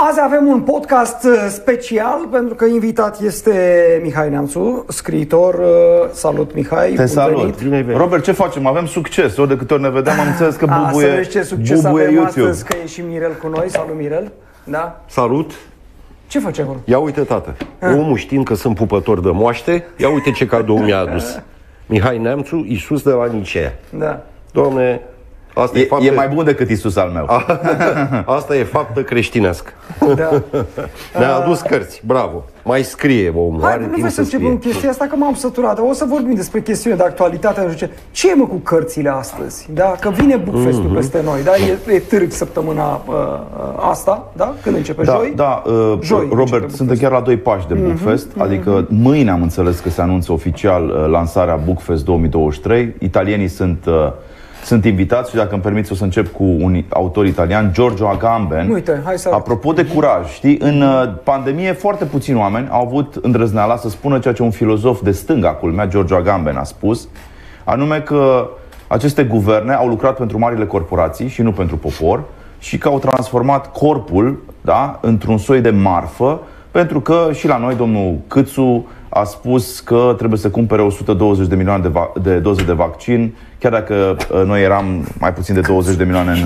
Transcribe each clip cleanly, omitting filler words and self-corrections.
Azi avem un podcast special pentru că invitat este Mihai Neamțu, scriitor. Salut, Mihai. Te salut. Robert, ce facem? Avem succes. Ori de câte ori ne vedem am înțeles că bubuie să vezi ce succes avem YouTube astăzi, că e și Mirel cu noi. Salut, Mirel. Da? Salut. Ce faci acolo? Ia uite, tată. Omul știind că sunt pupător de moaște, ia uite ce cadou mi-a adus. Mihai Neamțu, Iisus de la Nicea. Da. Doamne, asta e faptă... E mai bun decât Iisus al meu. Asta e faptă creștinească. Da. Ne-a adus cărți, bravo. Mai scrie omul, Hai, are nu timp vrei să să începem scrie. chestia asta, că m-am săturat. O să vorbim despre chestiune de actualitate. Nu știu ce e, mă, cu cărțile astăzi? Da? Că vine Bookfest-ul peste noi, da? E târg săptămâna asta, da? Când începe? Joi? Da, Joi Robert, suntem chiar la 2 pași de Bookfest. Adică mâine am înțeles că se anunță oficial lansarea Bookfest 2023. Italienii sunt invitați și dacă îmi permiți o să încep cu un autor italian, Giorgio Agamben. Uite, hai să arăt. Apropo de curaj, știi, în pandemie foarte puțini oameni au avut îndrăzneala să spună ceea ce un filozof de stânga, culmea, Giorgio Agamben, a spus, anume că aceste guverne au lucrat pentru marile corporații și nu pentru popor și că au transformat corpul, da, într-un soi de marfă, pentru că și la noi domnul Câțu a spus că trebuie să cumpere 120 de milioane de doze de vaccin, chiar dacă noi eram mai puțin de 20 de milioane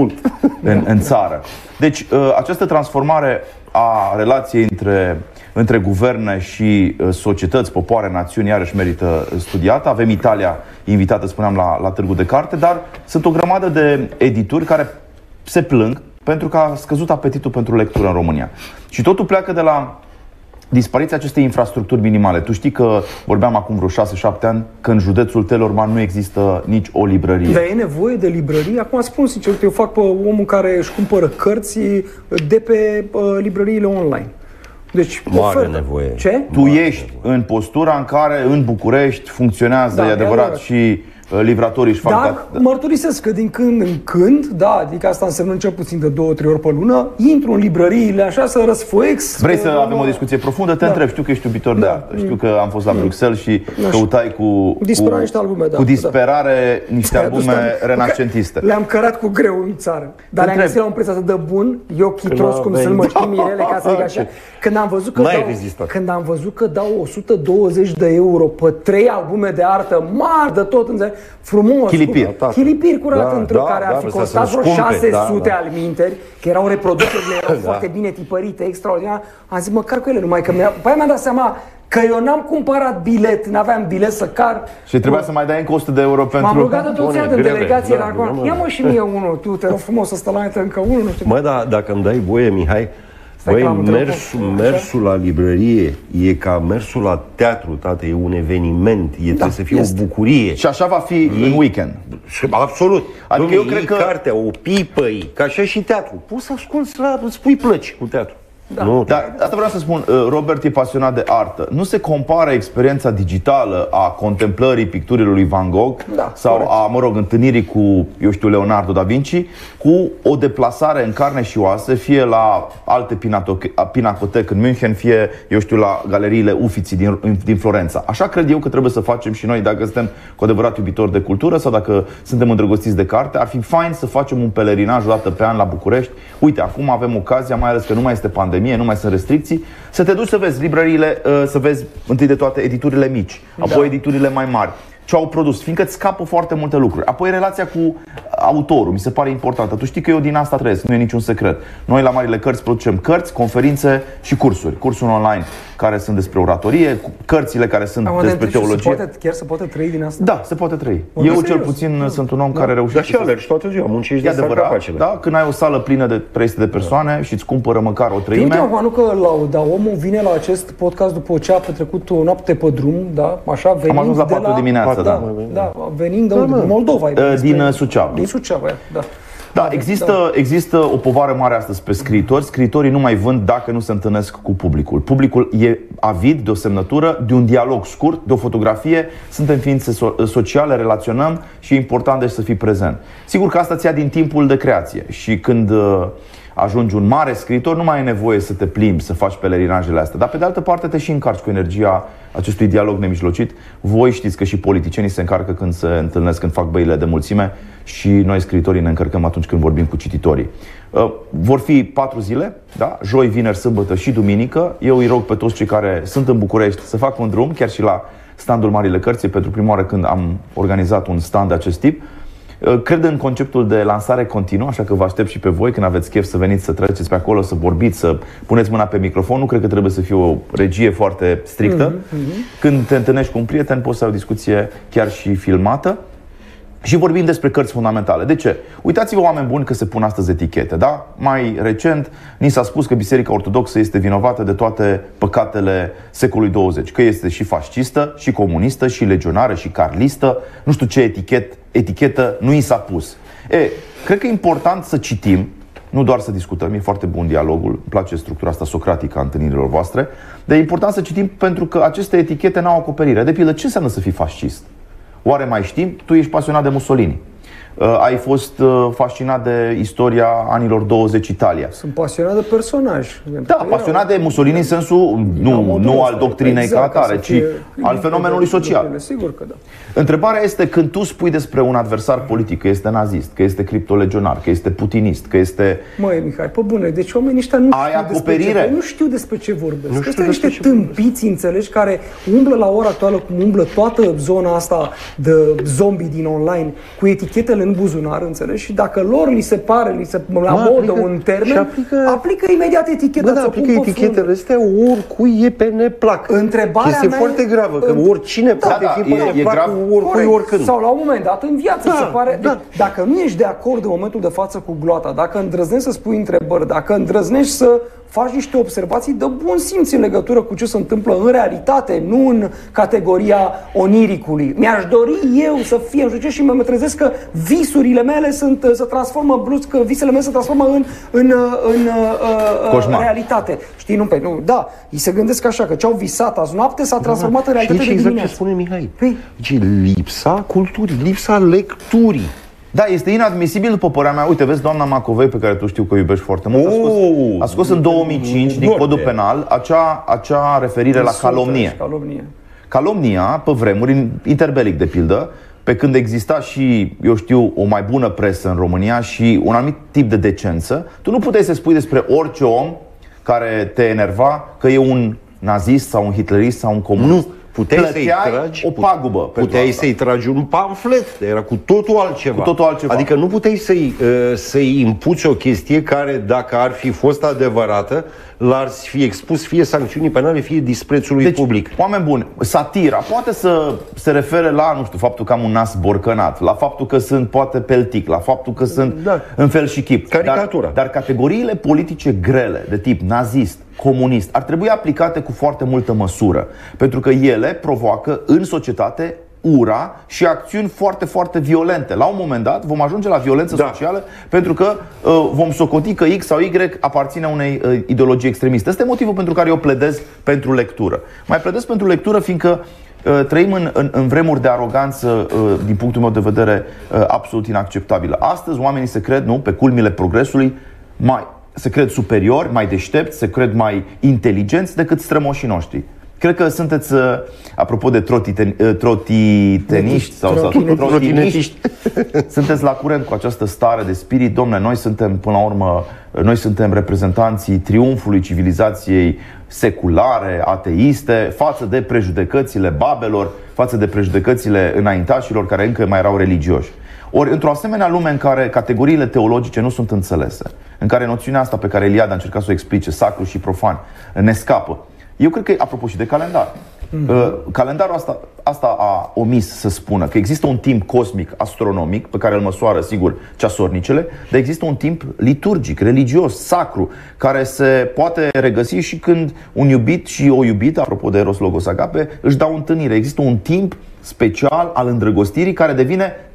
în țară. Deci această transformare a relației între guverne și societăți, popoare, națiuni, iarăși merită studiată. Avem Italia invitată, spuneam, la Târgul de Carte, dar sunt o grămadă de edituri care se plâng pentru că a scăzut apetitul pentru lectură în România. Și totul pleacă de la dispariția acestei infrastructuri minimale. Tu știi că vorbeam acum vreo 6-7 ani că în județul Telorman nu există nici o librărie. Dar e nevoie de librărie? Acum spun sincer, eu fac pe omul care își cumpără cărți de pe librăriile online. Deci, Mare nevoie. Ce? Tu ești în postura în care în București funcționează, Da, e adevărat, și livratorii își fac... Dar mărturisesc că din când în când, da, adică asta înseamnă cel puțin de 2-3 ori pe lună, intru în librăriile așa să răsfoiex. Vrei să avem o discuție profundă? Te întreb, știu că ești iubitor de artă. Știu că am fost la Bruxelles și căutai cu disperare niște albume renascentiste. Le-am cărat cu greu în țară. Dar le-am găsit la un preț atât de bun, eu chitros, cum sunt, mă știi, Mirele, ca să zic așa. Când am văzut că dau 120 de euro pe 3 albume de artă mari de tot, frumos, chilipiri curat, care ar fi costat vreo 600 al minteri, că erau reproducerile, erau foarte bine tipărite, extraordinar. Am zis măcar cu ele, numai că mi-am dat seama că eu n-am cumpărat bilet, n-aveam bilet să car. Și trebuia să mai dai încă 100 de euro pentru... M-am rugat de toți ani în delegație, ia mă și mie unul, tu te rog frumos să stă la încă unul, nu știu. Mă, dar dacă îmi dai voie, Mihai, mersul la librărie e ca mersul la teatru, tată, e un eveniment, trebuie să fie o bucurie. Și așa va fi în weekend. Absolut. Adică eu cred că cartea, o pipăi, ca așa și teatru. Poți să asculți, îți pui plăci cu teatru. Da. Nu, dar asta vreau să spun, Robert e pasionat de artă. Nu se compară experiența digitală a contemplării picturilor lui Van Gogh sau a, întâlnirii cu, eu știu, Leonardo da Vinci, cu o deplasare în carne și oase, fie la alte pinacoteci în München, fie, eu știu, la galeriile Uffizi din Florența. Așa cred eu că trebuie să facem și noi, dacă suntem cu adevărat iubitori de cultură sau dacă suntem îndrăgostiți de carte. Ar fi fain să facem un pelerinaj o dată pe an la București. Uite, acum avem ocazia, mai ales că nu mai este pandemie, nu mai sunt restricții, să te duci să vezi librăriile, să vezi întâi de toate editurile mici, apoi editurile mai mari, ce au produs, fiindcă îți scapă foarte multe lucruri. Apoi relația cu autorul, mi se pare importantă. Tu știi că eu din asta trăiesc, nu e niciun secret. Noi la Marile Cărți producem cărți, conferințe și cursuri. Cursuri online care sunt despre oratorie, cărțile care sunt despre teologie. Chiar se poate trăi din asta? Da, se poate trăi. Eu cel puțin sunt un om care reușește. Dar și alergi toată ziua, muncești de adevărat, da, când ai o sală plină de 300 de persoane și îți cumpără măcar o treime. Uite, nu că lauda, omul vine la acest podcast după ce a petrecut o noapte pe drum, da, așa, venind. Am ajuns la 4 dimineața, da, venind din Moldova. Din Suceava. Din Suceava, da. Da, există o povară mare astăzi pe scriitori. Scriitorii nu mai vând dacă nu se întâlnesc cu publicul. Publicul e avid de o semnătură, de un dialog scurt, de o fotografie. Suntem ființe sociale, relaționăm și e important deci să fii prezent. Sigur că asta ți ia din timpul de creație. Și când ajungi un mare scriitor, nu mai ai nevoie să te plimbi, să faci pelerinajele astea. Dar pe de altă parte te și încarci cu energia acestui dialog nemijlocit. Voi știți că și politicienii se încarcă când se întâlnesc, când fac băile de mulțime, și noi scriitorii ne încărcăm atunci când vorbim cu cititorii. Vor fi 4 zile, da? Joi, vineri, sâmbătă și duminică. Eu îi rog pe toți cei care sunt în București să facă un drum, chiar și la standul Marile Cărții, pentru prima oară când am organizat un stand de acest tip. Cred în conceptul de lansare continuă, așa că vă aștept și pe voi, când aveți chef, să veniți, să treceți pe acolo, să vorbiți, să puneți mâna pe microfon. Nu cred că trebuie să fie o regie foarte strictă. Când te întâlnești cu un prieten, poți să ai o discuție chiar și filmată. Și vorbim despre cărți fundamentale. De ce? Uitați-vă, oameni buni, că se pun astăzi etichete, da? Mai recent ni s-a spus că Biserica Ortodoxă este vinovată de toate păcatele secolului 20. Că este și fascistă, și comunistă, și legionară, și carlistă. Nu știu ce etichetă nu i s-a pus. Cred că e important să citim, nu doar să discutăm, e foarte bun dialogul, îmi place structura asta socratică a întâlnirilor voastre, dar e important să citim pentru că aceste etichete n-au acoperire. De pildă, ce înseamnă să fii fascist? Oare mai știm? Tu ești pasionat de Mussolini. Ai fost fascinat de istoria anilor 20 Italia. Sunt pasionat de personaj. Da, pasionat de Mussolini în sensul nu al doctrinei ca atare, ci al fenomenului social. Sigur că da. Întrebarea este, când tu spui despre un adversar politic că este nazist, că este criptolegionar, că este putinist, că este... Măi, Mihai, pe bune, deci oamenii ăștia nu știu despre ce vorbesc. Ăștia niște tâmpiți, înțelegi, care umblă la ora actuală, cum umblă toată zona asta de zombie din online, cu etichetele în buzunar, înțelegi? Și dacă lor li se pare, la modă un termen, aplică imediat eticheta. Da, aplică etichetele astea oricui e pe neplac. Întrebarea este foarte gravă, că oricine poate fi pe neplac oricui, oricând. Sau la un moment dat în viață se pare. Dacă nu ești de acord în momentul de față cu gloata, dacă îndrăznești să spui întrebări, dacă îndrăznești să faci niște observații de bun simț în legătură cu ce se întâmplă în realitate, nu în categoria oniricului. Mi-aș dori eu să fie, nu știu ce, și mă trezesc că visurile mele se transformă brusc, că visele mele se transformă în realitate. Știi, nu, da, ei se gândesc așa, că ce au visat azi noapte s-a transformat în realitate de dimineață. Exact ce spune Mihai. Deci lipsa culturii, lipsa lecturii. Da, este inadmisibil, după părerea mea. Uite, vezi, doamna Macovei, pe care tu știu că o iubești foarte mult, a scos în 2005 din codul penal acea referire la calomnie. Calomnia, pe vremuri, interbelic de pildă, pe când exista și, eu știu, o mai bună presă în România și un anumit tip de decență, tu nu puteai să spui despre orice om care te enerva că e un nazist sau un hitlerist sau un comunist. Nu. Puteai să-i tragi o pagubă. Puteai să-i tragi un pamflet, era cu totul altceva. Adică nu puteai să-i impuți o chestie care, dacă ar fi fost adevărată, l-ar fi expus fie sancțiunii penale, fie disprețului public. Oameni buni, satira poate să se refere la, nu știu, faptul că am un nas borcănat, la faptul că sunt poate peltic, la faptul că sunt în fel și chip. Caricatura. Dar categoriile politice grele, de tip nazist, comunist, ar trebui aplicate cu foarte multă măsură, pentru că ele provoacă în societate ura și acțiuni foarte, foarte violente. La un moment dat vom ajunge la violență socială, pentru că vom socoti că X sau Y aparține unei ideologii extremiste. Este motivul pentru care eu pledez pentru lectură. Mai pledez pentru lectură fiindcă trăim în vremuri de aroganță, din punctul meu de vedere, absolut inacceptabilă. Astăzi oamenii se cred, pe culmile progresului, se cred superiori, mai deștepți, se cred mai inteligenți decât strămoșii noștri. Cred că sunteți, apropo de trotiteniști sau trotiniști, sunteți la curent cu această stare de spirit. Dom'le, noi suntem, până la urmă, noi suntem reprezentanții triumfului civilizației seculare, ateiste, față de prejudecățile babelor, față de prejudecățile înaintașilor care încă mai erau religioși. Ori, într-o asemenea lume în care categoriile teologice nu sunt înțelese, în care noțiunea asta pe care Eliade a încercat să o explice, sacru și profan, ne scapă, eu cred că, apropo și de calendar, calendarul asta a omis să spună că există un timp cosmic, astronomic, pe care îl măsoară, sigur, ceasornicele, dar există un timp liturgic, religios, sacru, care se poate regăsi și când un iubit și o iubită, apropo de Eros Logos Agape, își dau întâlnire. Există un timp special al îndrăgostirii care devine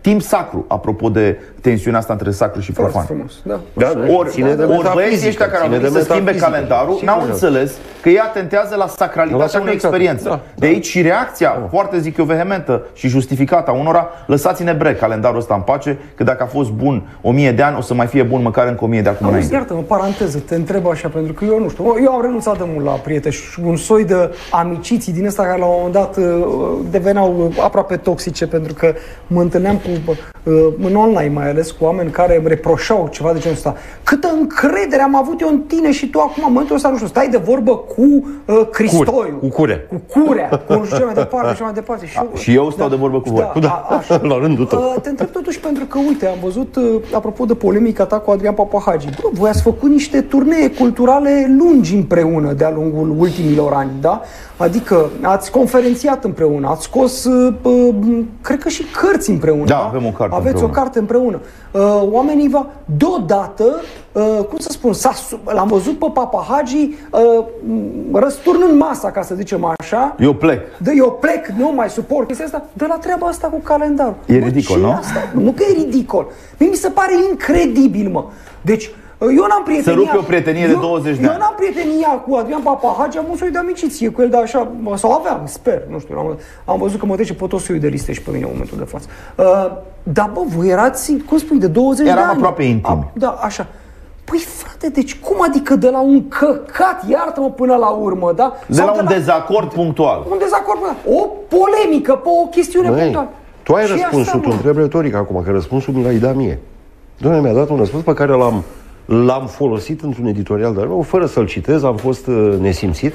timp sacru, apropo de tensiunea asta între sacru și profan. Ori băieții ăștia care au venit să schimbe calendarul n-au înțeles că ei atentează la sacralitatea unei experiențe. De aici și reacția foarte, zic eu, vehementă și justificată a unora: lăsați-ne bre calendarul ăsta în pace, că dacă a fost bun 1000 de ani, o să mai fie bun măcar încă 1000 de acum înainte. Iartă-mă, paranteză, te întreb așa, pentru că eu nu știu, eu am renunțat de mult la prieteni și un soi de amiciții din ăsta care la un moment dat deveneau aproape toxice, pentru că mă întâlneam în online mai ales cu oameni care îmi reproșau ceva de genul ăsta. Câtă încredere am avut eu în tine și tu acum, în momentul ăsta, nu știu, stai de vorbă cu Cristoiu. Cu Curea. Cu Curea, cu nu știu ce mai departe și mai departe. Și eu stau de vorbă cu voi. La rândul tău. Te întreb totuși pentru că, uite, am văzut, apropo de polemica ta cu Adrian Papahagi, bă, voi ați făcut niște turnee culturale lungi împreună de-a lungul ultimilor ani, da? Adică ați conferențiat împreună, ați scos, cred că și cărți împreună. Da, avem o carte Aveți o carte împreună. Oamenii deodată, cum să spun, l-am văzut pe Papahagi răsturnând masa, ca să zicem așa. Eu plec. Eu plec, nu mai suport chestia asta, de la treaba asta cu calendarul. E ridicol, nu? Nu că e ridicol. Mi se pare incredibil, mă. Deci, eu n-am prietenia... Să rupe o prietenie de 20 de ani. Eu n-am prietenia cu Adrian Papahagi, am un soi de amiciție cu el, dar așa, sau aveam, sper, nu știu, am văzut că mă trece pe tot soiul de liste și pe mine în momentul de față. Dar, bă, voi erați, cum spui, de 20 de ani. Eram aproape intimi. Da, așa. Păi, frate, deci cum adică de la un căcat, iartă-mă, până la urmă, da? De la un dezacord punctual. Un dezacord punctual. O polemică pe o chestiune punctuală. Tu ai răspunsul, tu întrebi retoric acum, că răspunsul mi l-ai dat mie. Doamne, mi-a dat un răspuns pe care l-am folosit într-un editorial de-al meu, fără să-l citez, am fost nesimțit.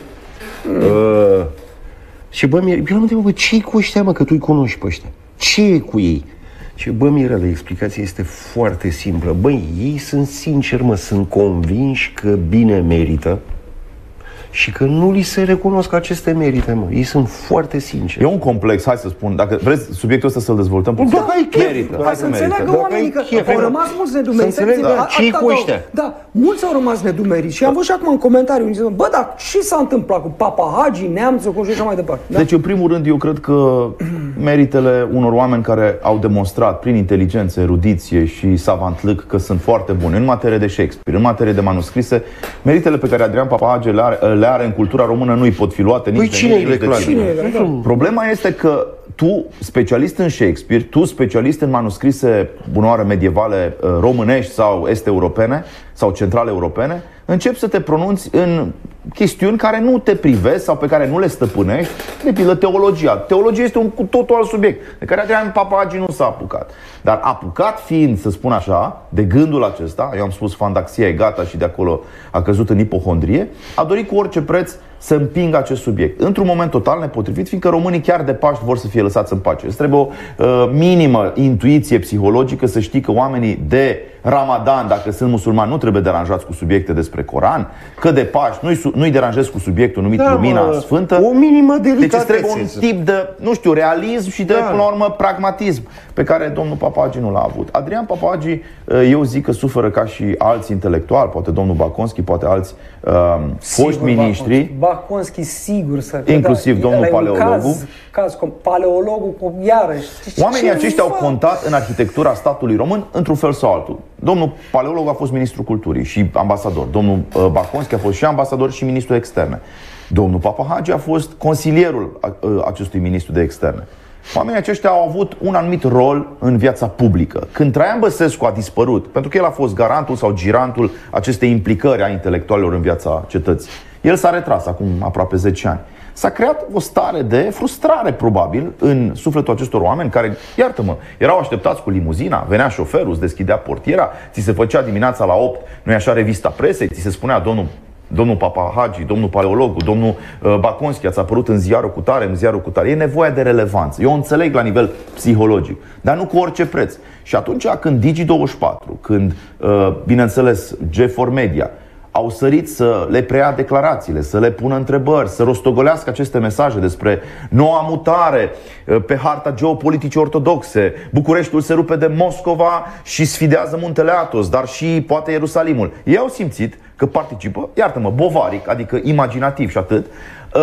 Și bă, eu nu întreb, bă, ce-i cu ăștia, mă, că tu-i cunoști pe ăștia? Ce e cu ei? Și bă, Mirele, explicația este foarte simplă. Băi, ei sunt sinceri, mă, sunt convinși că bine merită și că nu li se recunosc aceste merite, mă. Ei sunt foarte sinceri. E un complex, hai să spun, dacă vreți subiectul ăsta să-l dezvoltăm puțin. Da, merită. Hai să înțeleagă oamenii că au rămas mulți nedumeriți. Ce-i cu ăștia? Da, mulți au rămas nedumeriți și am văzut și acum în comentarii, zic, bă, dar ce s-a întâmplat cu Papahagi, Neamțu, cu așa mai departe? Da? Deci, în primul rând, eu cred că meritele unor oameni care au demonstrat prin inteligență, erudiție și savantlâc că sunt foarte buni în materie de Shakespeare, în materie de manuscrise, meritele pe care Adrian Papahagi le are în cultura română nu îi pot fi luate nici de cine nici de cine. Problema este că tu, specialist în Shakespeare, tu, specialist în manuscrise bunoare medievale românești sau est-europene sau centrale europene, începi să te pronunți în chestiuni care nu te privesc sau pe care nu le stăpânești, de pildă teologia. Teologia este un cu totul alt subiect, de care Adrian Papahagi nu s-a apucat. Dar apucat fiind, să spun așa, de gândul acesta, eu am spus fandaxia e gata și de acolo a căzut în ipohondrie, a dorit cu orice preț să împingă acest subiect. Într-un moment total nepotrivit, fiindcă românii chiar de Paști vor să fie lăsați în pace. Îți trebuie o minimă intuiție psihologică să știi că oamenii de Ramadan, dacă sunt musulmani, nu trebuie deranjați cu subiecte despre Coran, că de Paști nu-i deranjezi cu subiectul numit Lumina Sfântă. O minimă delicatețe. Deci îți trebuie un tip de, nu știu, realism și de, până la urmă, pragmatism pe care domnul Papahagi nu l-a avut. Adrian Papahagi, eu zic că suferă ca și alți intelectuali, poate domnul Baconski, poate alți foști miniștri. Baconski, sigur să... Inclusiv domnul Paleologu. Caz cu Paleologul, cu iarăși. Oamenii aceștia au contat în arhitectura statului român într-un fel sau altul. Domnul Paleologu a fost ministrul culturii și ambasador. Domnul Baconski a fost și ambasador și ministrul externe. Domnul Papahagi a fost consilierul acestui ministru de externe. Oamenii aceștia au avut un anumit rol în viața publică. Când Traian Băsescu a dispărut, pentru că el a fost garantul sau girantul acestei implicări a intelectualilor în viața cetății, el s-a retras acum aproape 10 ani. S-a creat o stare de frustrare, probabil, în sufletul acestor oameni care, iartă-mă, erau așteptați cu limuzina, venea șoferul, îți deschidea portiera, ți se făcea dimineața la 8, nu-i așa, revista presei, ți se spunea domnul Papahagi, domnul Paleologu, domnul Baconski, ați apărut în ziarul cu tare, în ziarul cu tare. E nevoia de relevanță. Eu o înțeleg la nivel psihologic, dar nu cu orice preț. Și atunci când Digi24, când, bineînțeles, G4 Media au sărit să le preia declarațiile, să le pună întrebări, să rostogolească aceste mesaje despre noua mutare pe harta geopoliticii ortodoxe, Bucureștiul se rupe de Moscova și sfidează muntele Athos, dar și poate Ierusalimul. Ei au simțit că participă, iartă-mă, bovaric, adică imaginativ și atât,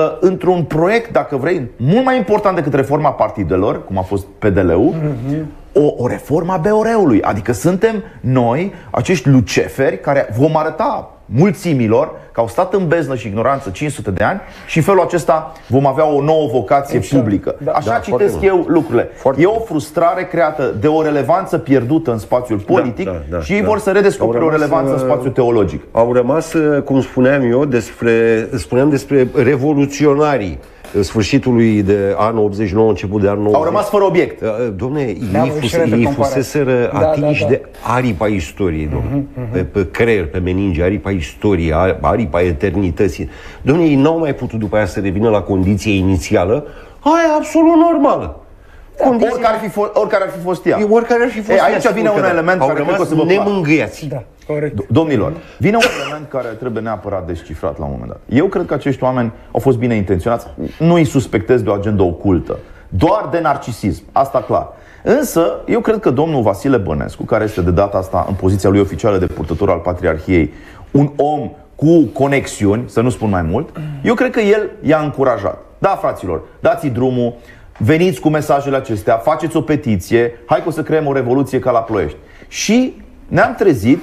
într-un proiect, dacă vrei, mult mai important decât reforma partidelor, cum a fost PDL-ul, o reformă a BOR-ului. Adică suntem noi, acești luceferi, care vom arăta mulțimilor că au stat în beznă și ignoranță 500 de ani și în felul acesta vom avea o nouă vocație publică. Așa citesc eu lucrurile. E o frustrare creată de o relevanță pierdută în spațiul politic și ei vor să redescopere o relevanță în spațiul teologic. Au rămas, cum spuneam eu, spuneam despre revoluționarii sfârșitului de an 89, început de an 90. Au rămas fără obiect. Dom'le, ei fuseseră atinși de aripa istoriei, pe creier, pe meninge, aripa istoriei, aripa eternității. Dom'le, ei n-au mai putut după aia să revină la condiția inițială, aia absolut normală. Oricare ar fi fost ea. Oricare ar fi fost aici vine un element care cred că o să vă nemângâiați. Domnilor, vine un element care trebuie neapărat descifrat la un moment dat. Eu cred că acești oameni au fost bine intenționați. Nu îi suspectez de o agendă ocultă, doar de narcisism, asta clar. Însă, eu cred că domnul Vasile Bănescu, care este de data asta în poziția lui oficială de purtător al Patriarhiei, un om cu conexiuni, să nu spun mai mult, eu cred că el i-a încurajat. Da, fraților, dați-i drumul, veniți cu mesajele acestea, faceți o petiție, hai că o să creăm o revoluție ca la Ploiești. Și ne-am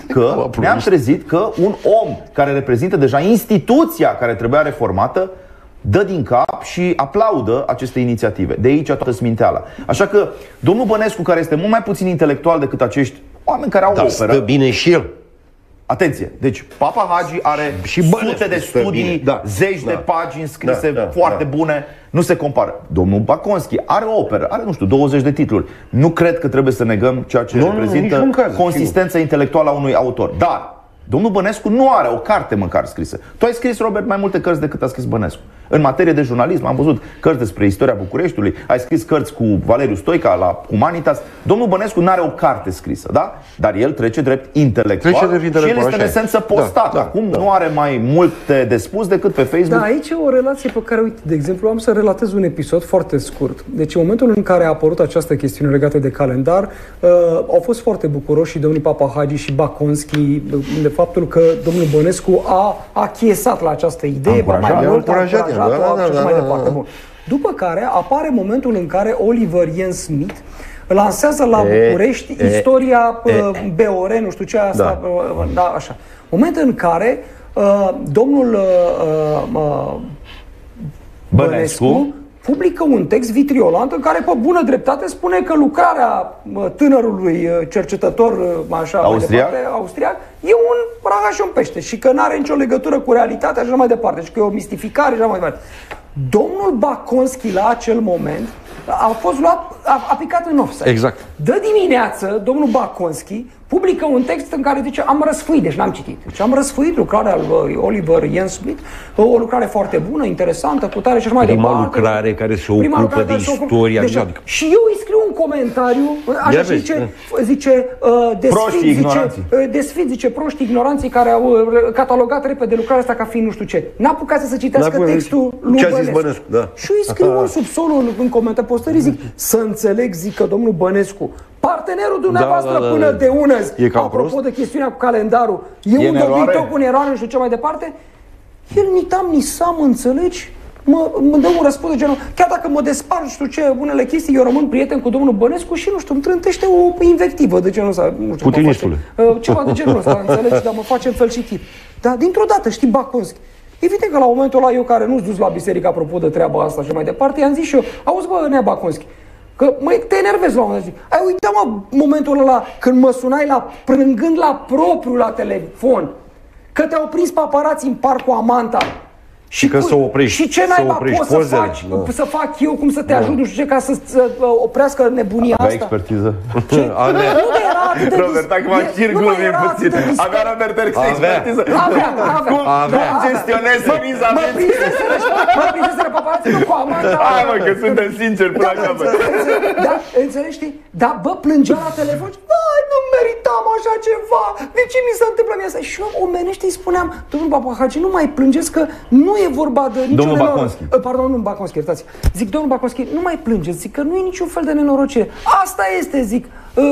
trezit că un om care reprezintă deja instituția care trebuia reformată dă din cap și aplaudă aceste inițiative. De aici toată sminteala. Așa că domnul Bănescu, care este mult mai puțin intelectual decât acești oameni care au operă, stă bine și el. Atenție, deci Papa Hagi are și sute de studii, zeci de pagini scrise foarte bune, nu se compară. Domnul Baconski are o operă, are, nu știu, 20 de titluri. Nu cred că trebuie să negăm ceea ce reprezintă consistența intelectuală a unui autor. Dar domnul Bănescu nu are o carte măcar scrisă. Tu ai scris, Robert, mai multe cărți decât a scris Bănescu. În materie de jurnalism am văzut cărți despre istoria Bucureștiului, ai scris cărți cu Valeriu Stoica la Humanitas. Domnul Bănescu nu are o carte scrisă, da? Dar el trece drept intelectual și el este în esență postat. Acum nu are mai multe de spus decât pe Facebook. Da, aici e o relație pe care, uite, de exemplu, am să relatez un episod foarte scurt. Deci în momentul în care a apărut această chestiune legată de calendar, au fost foarte bucuroși și domnul Papa Hagi și Baconski de faptul că domnul Bănescu a achiesat la această idee, mai mult a încurajat-o și mai departe. Bun. După care apare momentul în care Oliver Ian Smith lansează la București istoria BOR, nu știu ce asta, așa. Moment în care domnul Bănescu publică un text vitriolant în care, pe bună dreptate, spune că lucrarea tânărului cercetător austriac e un rahat și un pește și că n-are nicio legătură cu realitatea și așa mai departe, și că e o mistificare și așa mai departe. Domnul Baconski la acel moment a fost a picat în offside. Exact. De dimineață, domnul Baconski publică un text în care zice: am răsfăit, deci n-am citit. Deci am răsfăit lucrarea lui Oliver Ian Smith, o lucrare foarte bună, interesantă, cu tare și așa mai departe. Prima lucrare care se ocupă de istoria. Deci, și eu îi scriu un comentariu, așa, și zice desfit, zice, proștii ignoranții care au catalogat repede lucrarea asta ca fiind nu știu ce. N-a apucat să citească textul lui Bănescu. Și eu îi scriu în subsolul în comentariu postării, zic: să înțeleg, zic, că domnul Bănescu, partenerul dumneavoastră până de unăzi, apropo de chestiunea cu calendarul, e un dobitoc cu eroare, nu știu ce mai departe. El ni sam, înțelegi? Mă dă un răspuns de genul: chiar dacă mă despart, știu ce, unele chestii, eu rămân prieten cu domnul Bănescu și, nu știu, îmi trântește o invectivă de genul ăsta. Putinistule. Ceva de genul ăsta, înțelegi? Dar mă face în fel și chip. Dar dintr-o dată, știi, Baconski. Evident că la momentul ăla, eu care nu-s dus la biserică apropo de treaba asta și mai departe, i-am zis și eu: auzi, bă, Nea Baconski, că te enervezi la un moment dat. Zic: ai uitat, mă, momentul ăla când mă sunai plângând la propriu la telefon că te-au prins paparații în parcul Amanta. Și că să oprești. Și ce naiba poți să faci, să fac eu, cum să te ajut, nu știu ce, ca să oprească nebunia asta? Avea expertiză. Ce? Nu era atât de Robert, acum știr glumim puțin. Avea Robert expertiză. Cum gestionezi criza vieții? Mă prinseseră paparații, nu cu Amanta. Hai, mă, că suntem sinceri până la capăt. Da, înțelegi, știi? Dar, bă, plângea la telefon. Vai, nu meritam așa ceva. De ce mi se întâmplă mie asta? Și eu omenește îi spuneam: domnul Papa Hagi, nu mai plângeți, că nu e vorba de niciun domnul Baconski. Pardon, nu Baconski, iertați. Zic: domnul Baconski, nu mai plângeți, zic că nu e niciun fel de nenorocire. Asta este, zic.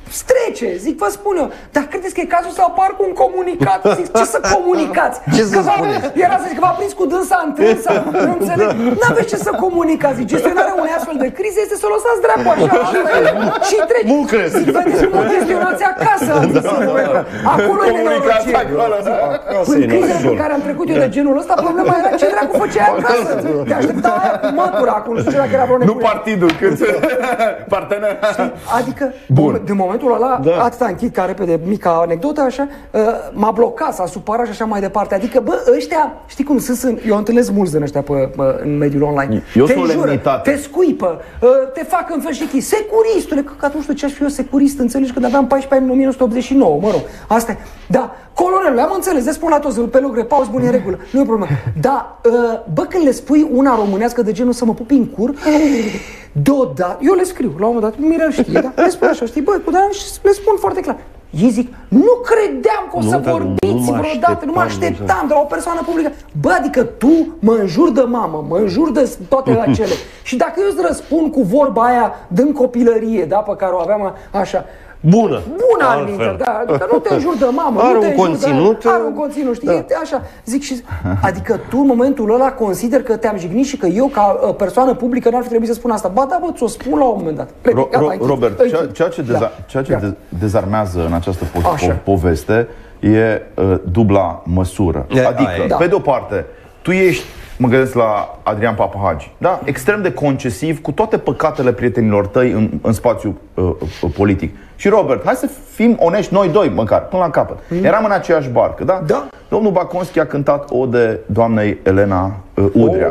Strece, zic, vă spun eu. Dar credeți că e cazul să apar cu un comunicat? Zic, ce să comunicați? Ce să spuneți? Era să zic că v-a prins cu dânsa în trânsa. Nu înțeleg. N-aveți ce să comunicați. Zic, gestionarea unei astfel de crize este să o lăsați dracu așa. Și treci. Nu crezi. Zic, vedeți cum o gestionați acasă. Acolo e nenorocire. În crizele pe care am trecut eu de genul ăsta, problema era ce dracu făceai acasă. Te aștepta aia cu mătura acum. Nu știu dacă era vreo nebunie. Nu partidul, când partener. Adică, din momentul ăla, atâta închid ca repede, mica anecdotă, așa, m-a blocat, s-a supărat și așa mai departe. Adică, bă, ăștia, știi cum sunt, eu întâlnesc mulți din ăștia în mediul online. Te jură, te scuipă, te fac în fel și chii. Securistule, că nu știu ce aș fi eu securist, înțelegi, când aveam 14 ani în 1989, mă rog, asta e. Da, colonelul, am înțeles, le spun la toți, pe loc, repaus, bun, e în regulă, nu e problemă. Da, bă, când le spui una românească de genul să mă pupi în cur, deodată, eu le scriu, la un moment dat, Mirel știe, da? Le spun așa, știi, bă, le spun foarte clar. Ei zic, nu credeam că o să vorbiți vreodată, nu mă așteptam de la o persoană publică. Bă, adică tu mă înjuri de mamă, mă înjuri de toate acele. Și dacă eu îți răspund cu vorba aia din copilărie, da, pe care o aveam așa, bună al minter, da, adică nu te înjuri de mamă, are un conținut, are un conținut, știi, da. Așa, zic și adică tu în momentul ăla consider că te-am jignit și că eu ca persoană publică n-ar fi trebuit să spun asta. Ba da, bă, ți-o spun la un moment dat. Robert, ceea ce dezarmează în această poveste e dubla măsură. Adică, pe de o parte, tu ești, mă gândesc la Adrian Papahagi, da? Extrem de concesiv cu toate păcatele prietenilor tăi în spațiu politic. Și Robert, hai să fim onești noi doi, măcar, până la capăt. Eram în aceeași barcă, da? Da. Domnul Baconski a cântat ode doamnei Elena Udrea.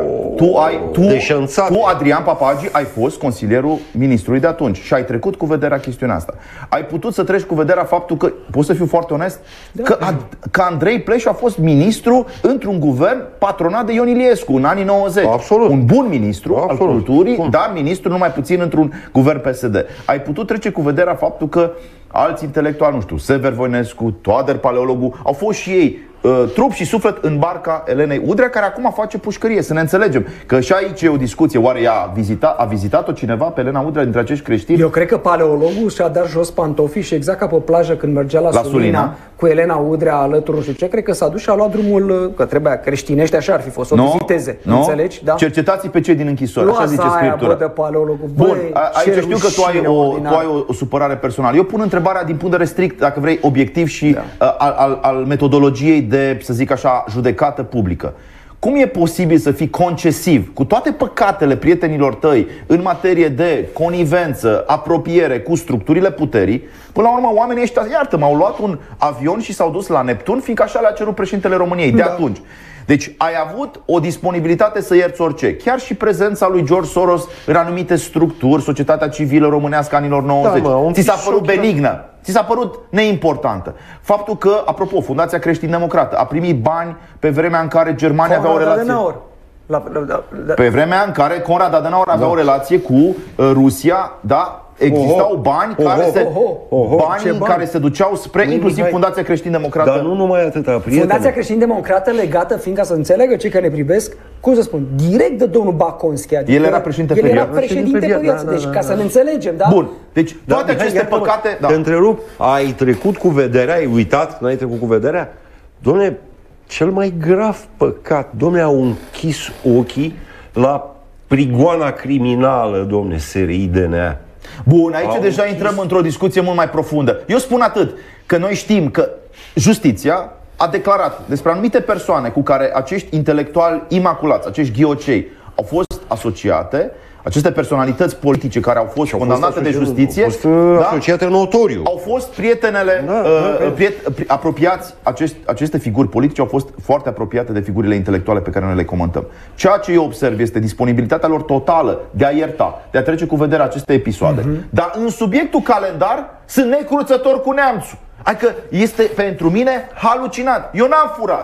Tu, Adrian Papahagi, ai fost consilierul ministrului de atunci și ai trecut cu vederea chestiunea asta. Ai putut să treci cu vederea faptul că, pot să fiu foarte onest, că Andrei Pleșu a fost ministru într-un guvern patronat de Ion Iliescu în anii 90. Absolut. Un bun ministru al culturii, dar ministru numai puțin într-un guvern PSD. Ai putut trece cu vederea faptul că alți intelectuali, nu știu, Sever Voinescu, Toader Paleologu, au fost și ei trup și suflet în barca Elenei Udrea, care acum face pușcărie, să ne înțelegem. Că și aici e o discuție. Oare a vizitat-o cineva pe Elena Udrea dintre acești creștini? Eu cred că Paleologul și-a dat jos pantofii și exact ca pe plajă când mergea la Sulina cu Elena Udrea alături, nu știu ce, cred că s-a dus și a luat drumul, că trebuia creștinești, așa ar fi fost, să o viziteze. Înțelegi? Da? Cercetați pe cei din închisoare, așa zice Scriptura. De Paleologul. Bun, aici știu că tu ai o supărare personală. Eu pun întrebarea din punct de vedere strict, dacă vrei, obiectiv și al metodologiei de, să zic așa, judecată publică. Cum e posibil să fii concesiv cu toate păcatele prietenilor tăi în materie de conivență, apropiere cu structurile puterii? Până la urmă, oamenii ăștia, iartă-mă, au luat un avion și s-au dus la Neptun, fiindcă așa le-a cerut președintele României de atunci. Deci ai avut o disponibilitate să ierți orice. Chiar și prezența lui George Soros în anumite structuri, societatea civilă românească anilor 90. Ți s-a părut benignă, ți s-a părut neimportantă. Faptul că, apropo, Fundația Creștin-Democrată a primit bani pe vremea în care Germania avea o relație... Pe vremea în care Konrad Adenauer avea o relație cu Rusia, da? Existau bani care se duceau spre inclusiv Fundația Creștin-Democrată. Dar nu numai atâta, prietene. Fundația Creștin-Democrată legată, fiindcă să înțeleagă cei care ne privesc, cum să spun, direct de domnul Baconski. Adică el era președinte pe viață. Deci ca să ne înțelegem, da? Bun. Deci toate aceste păcate... Te întrerup, ai trecut cu vederea, ai uitat, n-ai trecut cu vederea? Dom'le, cel mai grav păcat, dom'le, au închis ochii la prigoana criminală, dom'le, SRI DNA. Bun, aici deja intrăm într-o discuție mult mai profundă. Eu spun atât, că noi știm că justiția a declarat despre anumite persoane cu care acești intelectuali imaculați, acești ghiocei, au fost asociate, aceste personalități politice care au fost condamnate de justiție, asociate notoriu. Au fost prietenele apropiați, aceste figuri politice au fost foarte apropiate de figurile intelectuale pe care noi le comentăm. Ceea ce eu observ este disponibilitatea lor totală de a ierta, de a trece cu vederea aceste episoade. Dar în subiectul calendar sunt necruțător cu neamțul. Adică este pentru mine halucinant. Eu n-am furat.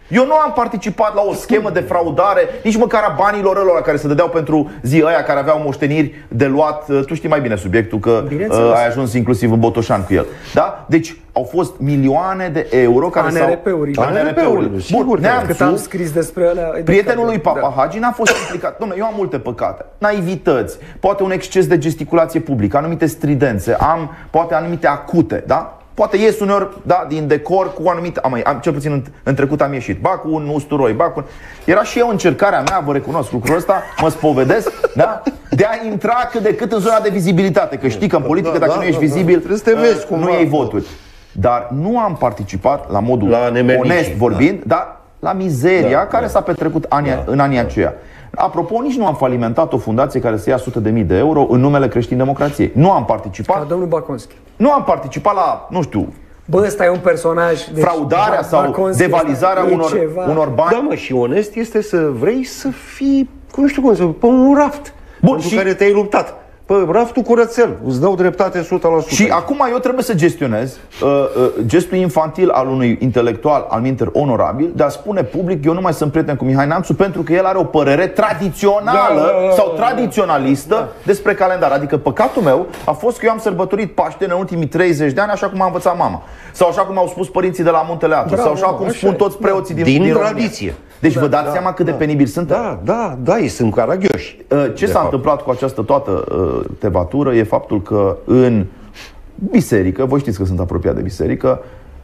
Eu nu am participat la o schemă de fraudare, nici măcar a banilor ălora care se dădeau pentru zi aia care aveau moșteniri de luat. Tu știi mai bine subiectul, că ai ajuns inclusiv în Botoșan cu el. Da? Deci au fost milioane de euro care ANRP-uri. Sigur, cât am scris despre alea. Prietenul lui Papa Hagi n-a fost implicat. Dom'le, eu am multe păcate, naivități, poate un exces de gesticulație publică, anumite stridențe, poate anumite acute, da? Poate ies uneori, da, din decor cu anumite... cel puțin în trecut am ieșit. Ba cu un usturoi, ba cu... Era și eu încercarea mea, vă recunosc lucrul ăsta, mă spovedesc, da? De a intra cât de cât în zona de vizibilitate. Că știi că în politică, dacă nu ești vizibil, trebuie să te vezi, nu iei voturi. Dar nu am participat la modul onest vorbind, dar la mizeria care s-a petrecut în anii aceia. Apropo, nici nu am falimentat o fundație care să ia sute de mii de euro în numele creștin-democrației. Nu am participat. Ca domnul Baconski. Nu am participat la, nu știu, bă, ăsta e un personaj. Deci, fraudarea sau devalizarea unor bani. Da, mă, și onest este să vrei să fii, nu știu cum să, pe un raft. Bun, pentru care te-ai luptat. Păi, raftul curățel, îți dau dreptate 100%. Și acum eu trebuie să gestionez gestul infantil al unui intelectual, al minter onorabil, de a spune public, eu nu mai sunt prieten cu Mihai Neamțu, pentru că el are o părere tradițională sau tradiționalistă despre calendar. Adică păcatul meu a fost că eu am sărbătorit Paște în ultimii 30 de ani așa cum a învățat mama. Sau așa cum au spus părinții de la Muntele Atos. Sau așa cum spun toți preoții din tradiție. Deci vă dați seama cât de penibili sunt? Da, ei sunt caragioși. Ce s-a întâmplat cu această toată tevatură e faptul că în biserică, voi știți că sunt apropiat de biserică,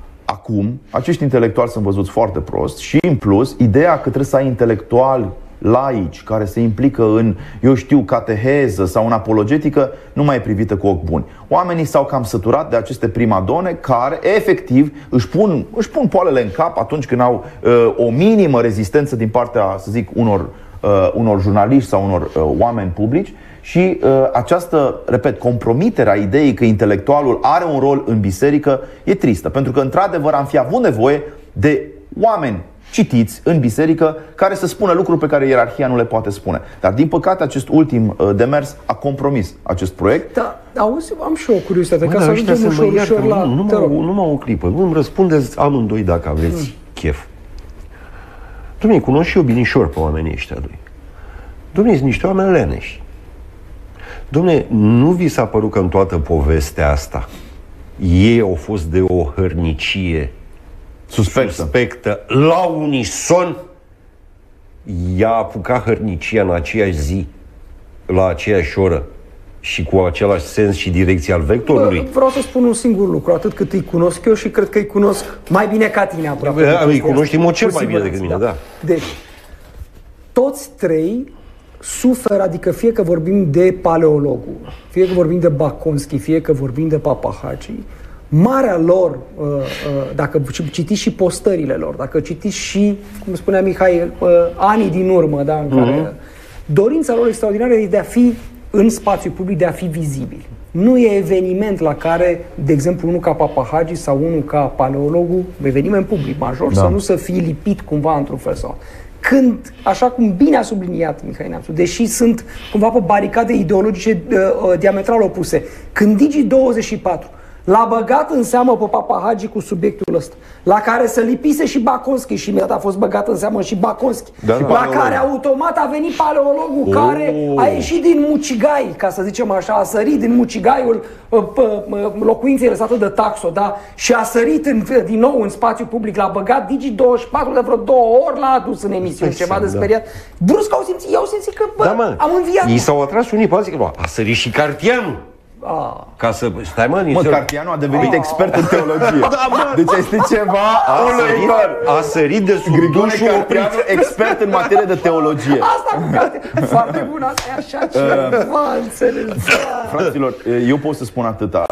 acum acești intelectuali sunt văzuți foarte prost și în plus ideea că trebuie să ai intelectuali laici care se implică în, eu știu, cateheză sau în apologetică, nu mai e privită cu ochi buni. Oamenii s-au cam săturat de aceste primadone care efectiv își pun poalele în cap atunci când au o minimă rezistență din partea, să zic, unor jurnaliști sau unor oameni publici. Și această, repet, compromitere a ideii că intelectualul are un rol în biserică e tristă, pentru că într-adevăr am fi avut nevoie de oameni citiți în biserică care să spună lucruri pe care ierarhia nu le poate spune. Dar din păcate acest ultim demers a compromis acest proiect. Da, auzi, am și o curiozitate, ca să ajungem ușor la... Numai o clipă, nu îmi răspundeți amândoi dacă aveți chef. Dom'le, cunosc și eu binișor pe oamenii ăștia doi. Dom'le, sunt niște oameni leneși. Dom'le, nu vi s-a părut că în toată povestea asta ei au fost de o hărnicie suspectă la unison? I-a apucat hărnicia în aceeași zi, la aceeași oră și cu același sens și direcție al vectorului? Vreau să spun un singur lucru, atât cât îi cunosc eu și cred că îi cunosc mai bine ca tine aproape. Îi cunoști în mod cel mai bine decât mine, da. Deci, toți trei suferă, adică fie că vorbim de Paleologul, fie că vorbim de Baconski, fie că vorbim de Papa Hagi, marea lor, dacă citiți și postările lor, dacă citiți și, cum spunea Mihai, anii din urmă, da, în care dorința lor extraordinară e de a fi în spațiu public, de a fi vizibil. Nu e eveniment la care, de exemplu, unul ca Papa Hagi sau unul ca Paleologul, eveniment public major, să nu să fie lipit cumva într-un fel sau când, așa cum bine a subliniat Mihai Neamțu, deși sunt cumva pe baricade ideologice diametral opuse, când Digi24 l-a băgat în seamă pe Papa Hagi cu subiectul ăsta, la care se lipise și Baconski și imediat a fost băgat în seamă și Baconski, la care automat a venit Paleologul, care a ieșit din mucigai, ca să zicem așa, a sărit din mucigaiul locuinței lăsate de Taxo, da? Și a sărit din nou în spațiu public, l-a băgat Digi24 de vreo 2 ori, l-a adus în emisiune, ceva de speriat. Brusc au simțit că am înviat. Ei s-au atras unii pe alții, a sărit și Cartianu. Ca să... Stai, mă, Cartianu a devenit expert în teologie. Deci este ceva uluitor. A sărit de sub dușul Cartianu, expert în materie de teologie. Asta cu Cartianu. Foarte bun, asta e așa ceva, înțeles. Fraților, eu pot să spun atâta.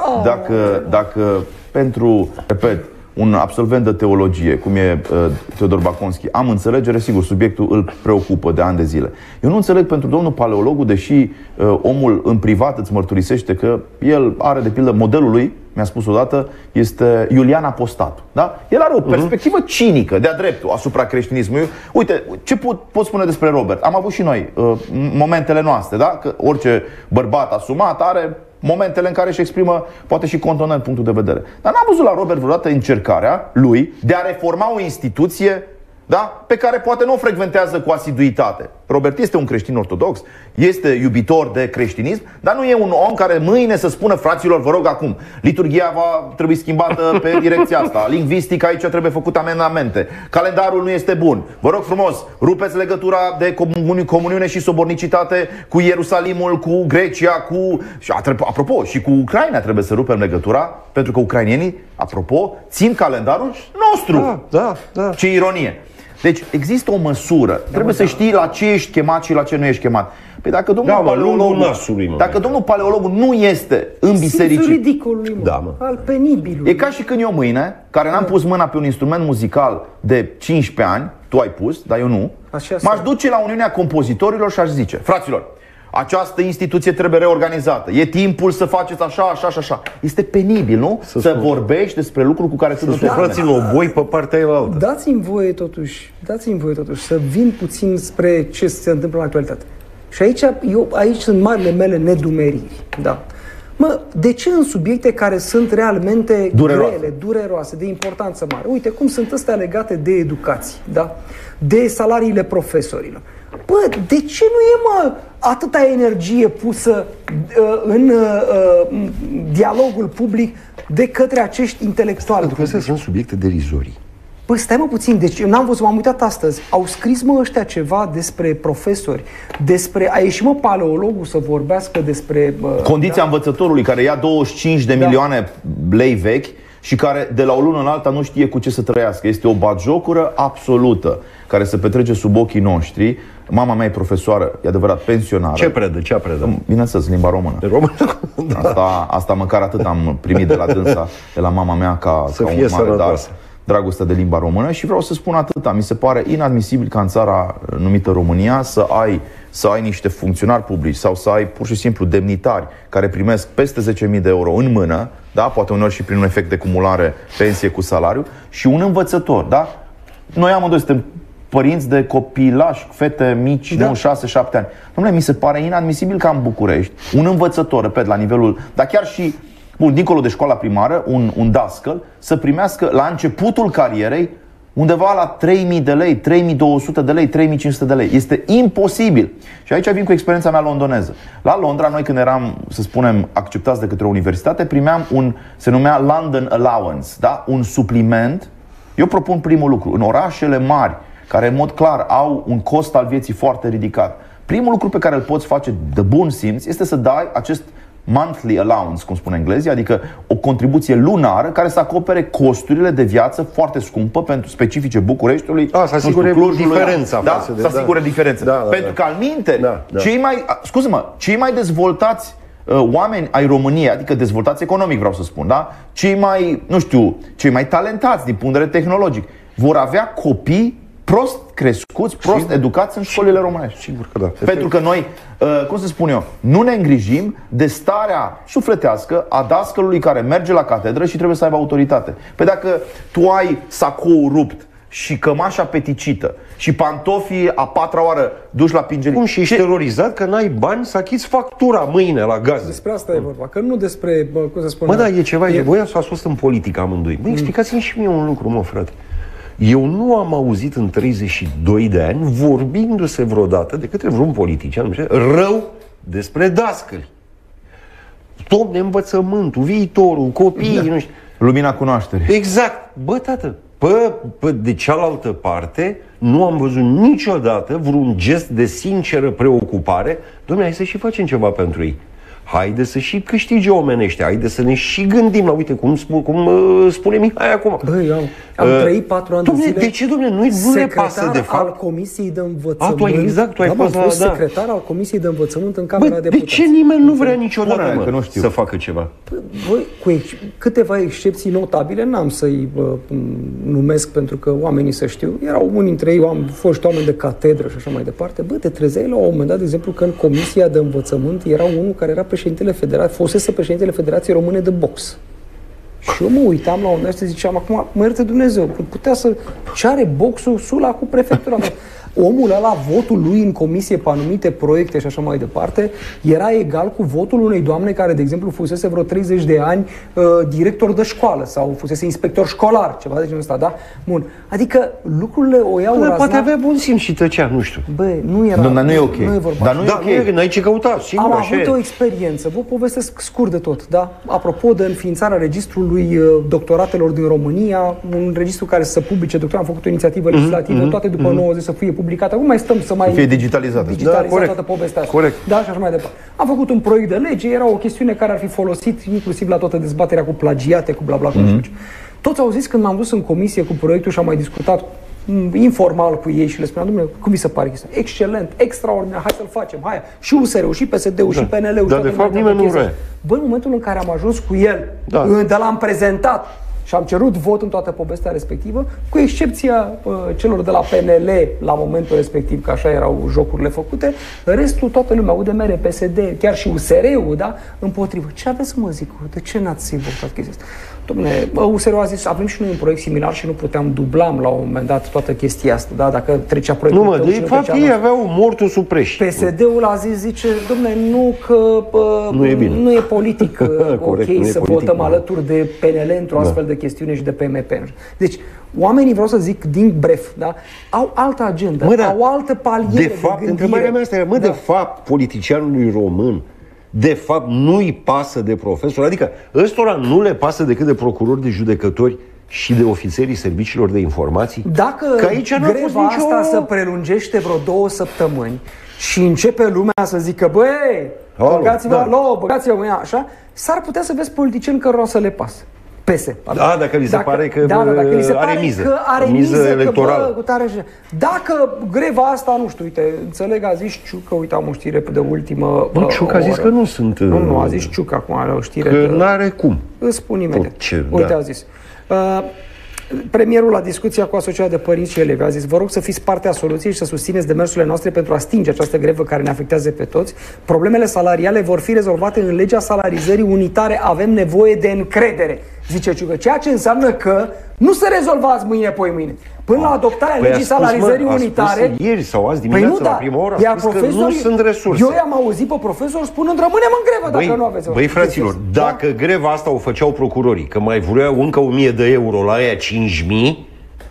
Dacă pentru, repet, un absolvent de teologie, cum e Teodor Baconski, am înțelegere, sigur, subiectul îl preocupă de ani de zile. Eu nu înțeleg pentru domnul Paleologul, deși omul în privat îți mărturisește că el are, de pildă, modelul lui, mi-a spus odată, este Iulian Apostatu. Da? El are o perspectivă cinică, de-a dreptul, asupra creștinismului. Uite, ce pot spune despre Robert? Am avut și noi momentele noastre, da? Că orice bărbat asumat are momentele în care își exprimă, poate și contonând punctul de vedere. Dar n-am văzut la Robert vreodată încercarea lui de a reforma o instituție da? Pe care poate nu o frecventează cu asiduitate. Robert este un creștin ortodox, este iubitor de creștinism, dar nu e un om care mâine să spună: fraților, vă rog acum, liturghia va trebui schimbată pe direcția asta, lingvistica aici trebuie făcut amendamente, calendarul nu este bun, vă rog frumos, rupeți legătura de comuniune și sobornicitate cu Ierusalimul, cu Grecia, și apropo, și cu Ucraina trebuie să rupem legătura, pentru că ucrainienii, apropo, țin calendarul nostru. Da. Ce ironie! Deci există o măsură. Trebuie să știi la ce ești chemat și la ce nu ești chemat. Păi dacă domnul paleologu nu este în biserici, ridicolului, al penibilului. e ca și când eu mâine, care n-am pus mâna pe un instrument muzical de 15 ani, tu ai pus, dar eu nu, m-aș duce la Uniunea Compozitorilor și aș zice: fraților, această instituție trebuie reorganizată. E timpul să faceți așa. Este penibil, nu? Să vorbești despre lucruri cu care tu nu te frați în oboi pe partea elaltă. Dați-mi voie totuși să vin puțin spre ce se întâmplă în actualitate. Și aici sunt marile mele nedumeriri. Da. De ce în subiecte care sunt realmente grele, dureroase, de importanță mare? Uite cum sunt astea legate de educație, da? De salariile profesorilor. De ce nu e, atâta energie pusă în dialogul public de către acești intelectuali? Pentru că astea sunt subiecte derizorii. Stai puțin, deci eu n-am văzut, m-am uitat astăzi. Au scris ăștia ceva despre profesori, a ieșit paleologul să vorbească despre condiția învățătorului care ia 25 de milioane lei vechi și care de la o lună în alta nu știe cu ce să trăiască. Este o batjocură absolută care se petrece sub ochii noștri. Mama mea e profesoară, e adevărat, pensionară. Ce a predat? Bineînțeles, limba română. Asta măcar atât am primit de la dânsa, de la mama mea, ca un mare dar, dragostea de limba română. Și vreau să spun atâta: mi se pare inadmisibil ca în țara numită România să ai niște funcționari publici sau să ai pur și simplu demnitari care primesc peste 10.000 de euro în mână, da? Poate uneori și prin un efect de cumulare pensie cu salariu, și un învățător, da? Noi amândoi suntem părinți de copilași, fete mici, nu, 6-7 ani. Dom'le, mi se pare inadmisibil ca în București un învățător, repet, la nivelul, dar chiar și dincolo de școala primară, un dascăl să primească la începutul carierei undeva la 3.000 de lei, 3.200 de lei, 3.500 de lei. Este imposibil. Și aici vin cu experiența mea londoneză. La Londra, noi când eram, să spunem, acceptați de către o universitate, primeam se numea London Allowance, da? Un supliment. Eu propun primul lucru: în orașele mari, care în mod clar au un cost al vieții foarte ridicat, primul lucru pe care îl poți face de bun simț este să dai acest monthly allowance, cum spune englezii, adică o contribuție lunară care să acopere costurile de viață foarte scumpă pentru specifice Bucureștiului. Să asigure diferența. Să asigure diferența. Pentru că alminte, cei mai dezvoltați oameni ai României, adică dezvoltați economic, vreau să spun, da? Cei mai talentați din punct de vedere tehnologic vor avea copii prost crescuți, prost educați în școlile românești. Sigur că da. Pentru că noi, cum să spun eu, nu ne îngrijim de starea sufletească a dascălului care merge la catedră și trebuie să aibă autoritate. Păi dacă tu ai sacoul rupt și cămașa peticită și pantofii a 4-a oară duși la pingerie, cum și ești terorizat că n-ai bani să achizi factura mâine la gaz. Despre asta e vorba, că nu despre, cum să spun. E ceva, voi ați fost în politică amândoi. Explicați-mi și mie un lucru, frate. Eu nu am auzit în 32 de ani vorbindu-se vreodată de către vreun politician rău despre dascăli. Dom'le, învățământul, viitorul, copiii, nu știu. Lumina cunoașterii. Exact. Tată, de cealaltă parte nu am văzut niciodată vreun gest de sinceră preocupare. Dom'le, hai să și facem ceva pentru ei. Haide să și câștige omenește, haide să ne și gândim la, uite, cum spune Mihai acum. Am trăit 4 ani de zile. De ce, dom'le, nu le pasă de fapt? Al Comisiei de Învățământ. Tu ai fost secretar al Comisiei de Învățământ în Camera Deputaților. De ce nimeni nu vrea niciodată să facă ceva? Cu câteva excepții notabile, n-am să-i numesc pentru că oamenii să știu. Erau unii dintre ei, foști oameni de catedră și așa mai departe. Te trezeai la un moment dat, de exemplu, că în Comisia de Învățământ era unul care era fosese președintele Federației Române de Box. Și eu mă uitam la un moment dat și ziceam: acum, mă ierte Dumnezeu, putea să... Ce are boxul Sula cu prefectura mea? Omul ăla, votul lui în comisie pe anumite proiecte și așa mai departe, era egal cu votul unei doamne care, de exemplu, fusese vreo 30 de ani director de școală sau fusese inspector școlar, ceva de genul ăsta, da? Bun. Adică lucrurile o iau razna. Poate avea bun simț și tăcea, nu știu. Bă, nu era. Dar nu e ok. Nu e vorba. Dar nu e ok. N-ai ce căuta, sigur. Am avut o experiență, vă povestesc scurt de tot, da? Apropo de înființarea registrului doctoratelor din România, un registru care să publice doctorat, am făcut o inițiativă legislativă, toate după 90 să fie publicate. Acum mai stăm să mai fie digitalizată. Toată povestea asta. Corect. Da, și așa mai departe. Am făcut un proiect de lege, era o chestiune care ar fi folosit inclusiv la toată dezbaterea cu plagiate, cu bla bla, nu știu ce. Toți au zis când m-am dus în comisie cu proiectul și am mai discutat informal cu ei și le spuneam, domnule, cum vi se pare chestia? Excelent, extraordinar, hai să-l facem, hai. Și USR-ul, și PSD-ul, și PNL-ul. Dar de fapt nimeni nu vrea. Bă, în momentul în care am ajuns cu el, de l-am prezentat și am cerut vot în toată povestea respectivă, cu excepția celor de la PNL la momentul respectiv, că așa erau jocurile făcute, restul, toată lumea, UDMR, PSD, chiar și USR-ul, da, împotrivă. Ce aveți, mă, zic, de ce n-ați votat chestia asta? Dom'le, USR-ul a zis, avem și noi un proiect similar și nu puteam dublam la un moment dat toată chestia asta, da, dacă trecea proiectul. Nu, mă, de fapt ei aveau mortul supreși. PSD-ul a zis, zice, dom'le, nu că nu e politic ok să votăm alături de PNL într-o astfel de chestiune și de PMP. Deci, oamenii, vreau să zic, din bref, da, au altă agendă, au altă paliere de gândire. Întrebarea mea asta era, de fapt, politicianului român, de fapt, nu-i pasă de profesor, adică ăstora nu le pasă decât de procurori, de judecători și de ofițerii serviciilor de informații? Dacă greva asta se prelungește vreo 2 săptămâni și începe lumea să zică, băi, băgați-vă băgați-vă mâna, așa, s-ar putea să vezi politicieni cărora să le pasă. PESE. Da, dacă vi se pare că are miză electorală. Dacă greva asta, nu știu, uite, înțeleg, a zis Ciucă, uite, am o știre de ultimă Ciucă a zis că nu sunt... Nu, a zis Ciucă acum, are o știre... Că n-are cum. Îți spun imediat. Uite, a zis... Premierul, la discuția cu Asociația de Părinți și Elevi, a zis: vă rog să fiți partea soluției și să susțineți demersurile noastre pentru a stinge această grevă care ne afectează pe toți. Problemele salariale vor fi rezolvate în legea salarizării unitare. Avem nevoie de încredere, zice Ciucă. Ceea ce înseamnă că nu se rezolvați mâine, poi mâine. Până la adoptarea legii salarizării unitare. Ieri sau azi dimineața la prima oră a spus că nu sunt resurse. Eu i-am auzit pe profesor spunând: rămânem în grevă dacă nu aveți. Băi, fraților, dacă greva asta o făceau procurorii, că mai vreau încă 1000 de euro la aia 5000,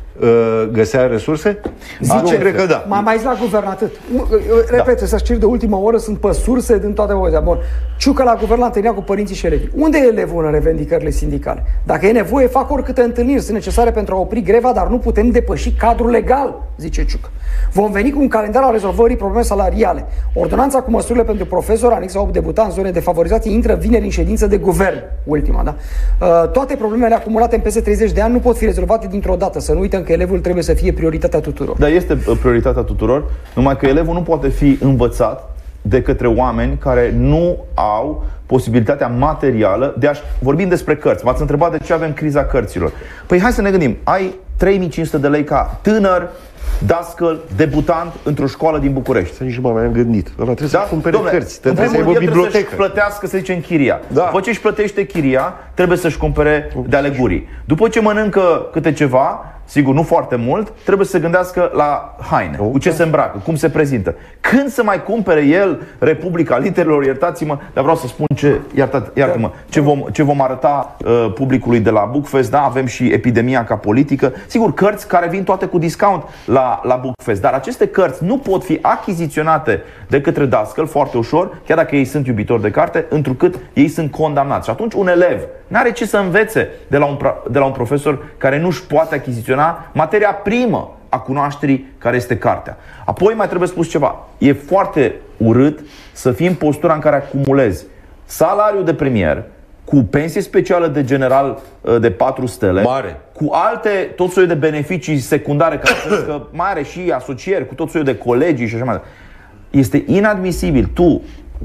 găsea resurse? Zice, cred că da. Mai zis la guvern atât. Repet, să-ți cer de ultima oră, sunt pe surse din toate povestea. Bun. Ciucă la guvern la întâlnirea cu părinții și elevii. Unde e elevul în revendicările sindicale? Dacă e nevoie, fac oricâte întâlniri sunt necesare pentru a opri greva, dar nu putem depăși cadrul legal, zice Ciucă. Vom veni cu un calendar al rezolvării probleme salariale. Ordonanța cu măsurile pentru profesori, anexa 8 debutanți în zone defavorizate, intră vineri în ședință de guvern. Ultima, da? Toate problemele acumulate în peste 30 de ani nu pot fi rezolvate dintr-o dată. Să nu uităm că elevul trebuie să fie prioritatea tuturor. Dar este prioritatea tuturor, numai că elevul nu poate fi învățat de către oameni care nu au posibilitatea materială de a-și... Vorbim despre cărți. M-ați întrebat de ce avem criza cărților. Păi hai să ne gândim. Ai 3500 de lei ca tânăr, dascăl, debutant într-o școală din București. Să nici nu mai am gândit. Ăla trebuie să cumpere cărți. Trebuie să aibă bibliotecă. Trebuie să-și plătească, să zicem, chiria. După ce își plătește chiria, trebuie să-și cumpere de alegurii. După ce mănâncă câte ceva, sigur, nu foarte mult, trebuie să se gândească la haine, cu ce se îmbracă, cum se prezintă. Când să mai cumpere el Republica Literelor, iertați-mă, dar vreau să spun iartă-mă, ce vom arăta publicului de la Bookfest, da? Avem și epidemia ca politică. Sigur, cărți care vin toate cu discount la Bookfest, dar aceste cărți nu pot fi achiziționate de către dascăl foarte ușor, chiar dacă ei sunt iubitori de carte, întrucât ei sunt condamnați. Și atunci un elev n-are ce să învețe de la un profesor care nu-și poate achiziționa materia primă a cunoașterii, care este cartea. Apoi mai trebuie spus ceva. E foarte urât să fii în postura în care acumulezi salariul de premier, cu pensie specială de general de 4 stele, mare, cu alte tot soiul de beneficii secundare, care că mai are și asocieri, cu tot soiul de colegii și așa mai departe. Este inadmisibil tu,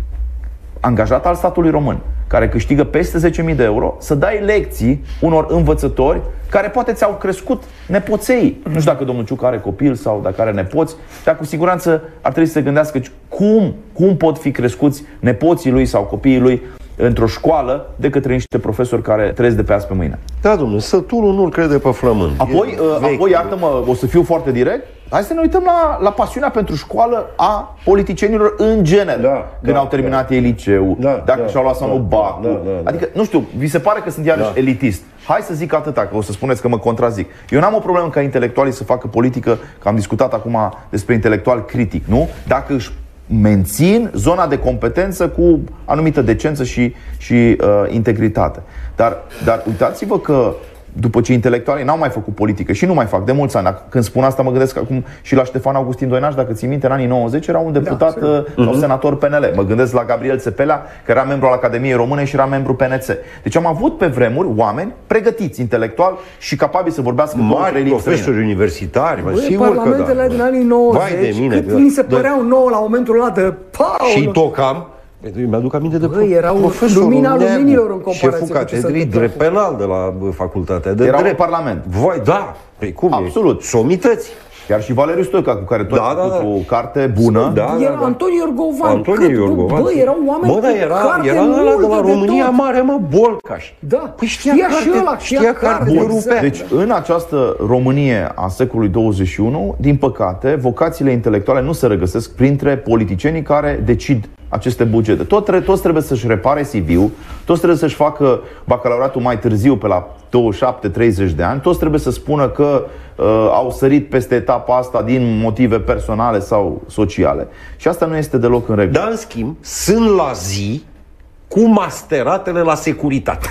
angajat al statului român, care câștigă peste 10.000 de euro, să dai lecții unor învățători care poate ți-au crescut nepoței. Nu știu dacă domnul Ciucă are copil sau dacă are nepoți, dar cu siguranță ar trebui să se gândească cum pot fi crescuți nepoții lui sau copiii lui într-o școală de către niște profesori care trăiesc de pe azi pe mâine. Da, domnule, sătulul nu-l crede pe flământ. Apoi, iartă-mă, o să fiu foarte direct, hai să ne uităm la pasiunea pentru școală a politicienilor în genere. Când au terminat ei liceu, dacă și-au luat sau nu bacul. Adică, nu știu, vi se pare că sunt iarăși elitist. Hai să zic atâta, că o să spuneți că mă contrazic. Eu n-am o problemă ca intelectualii să facă politică, că am discutat acum despre intelectual critic, nu? Dacă își mențin zona de competență cu anumită decență și integritate. Dar uitați-vă că după ce intelectualii n-au mai făcut politică și nu mai fac de mulți ani. Când spun asta mă gândesc acum și la Ștefan Augustin Doinaș, dacă ții minte, în anii 90 era un deputat sau senator PNL. Mă gândesc la Gabriel Țepelea, care era membru al Academiei Române și era membru PNC. Deci am avut pe vremuri oameni pregătiți intelectual și capabili să vorbească mari profesori universitari. Parlamentele din anii 90, cât mi se păreau nouă la momentul ăla de și tocam. Mi-aduc aminte de lumina luminilor în comparație șeful catedrii drept penal de la facultatea de drept. Era în Parlament. Voi, da, pe cum? Absolut. Somități. Chiar și Valeriu Stoica, cu care tu ai făcut o carte bună. Era Antonio Iorgovan. Bă, erau oameni era ăla de la România Mare, mă, Bolcaș. Da, păi știa carte europene. Deci, în această Românie a secolului 21, din păcate, vocațiile intelectuale nu se regăsesc printre politicienii care decid aceste bugete. Toți trebuie să-și repare CV-ul, toți trebuie să-și facă bacalaureatul mai târziu, pe la 27-30 de ani, toți trebuie să spună că au sărit peste etapa asta din motive personale sau sociale. Și asta nu este deloc în regulă. Dar, în schimb, sunt la zi cu masteratele la securitate.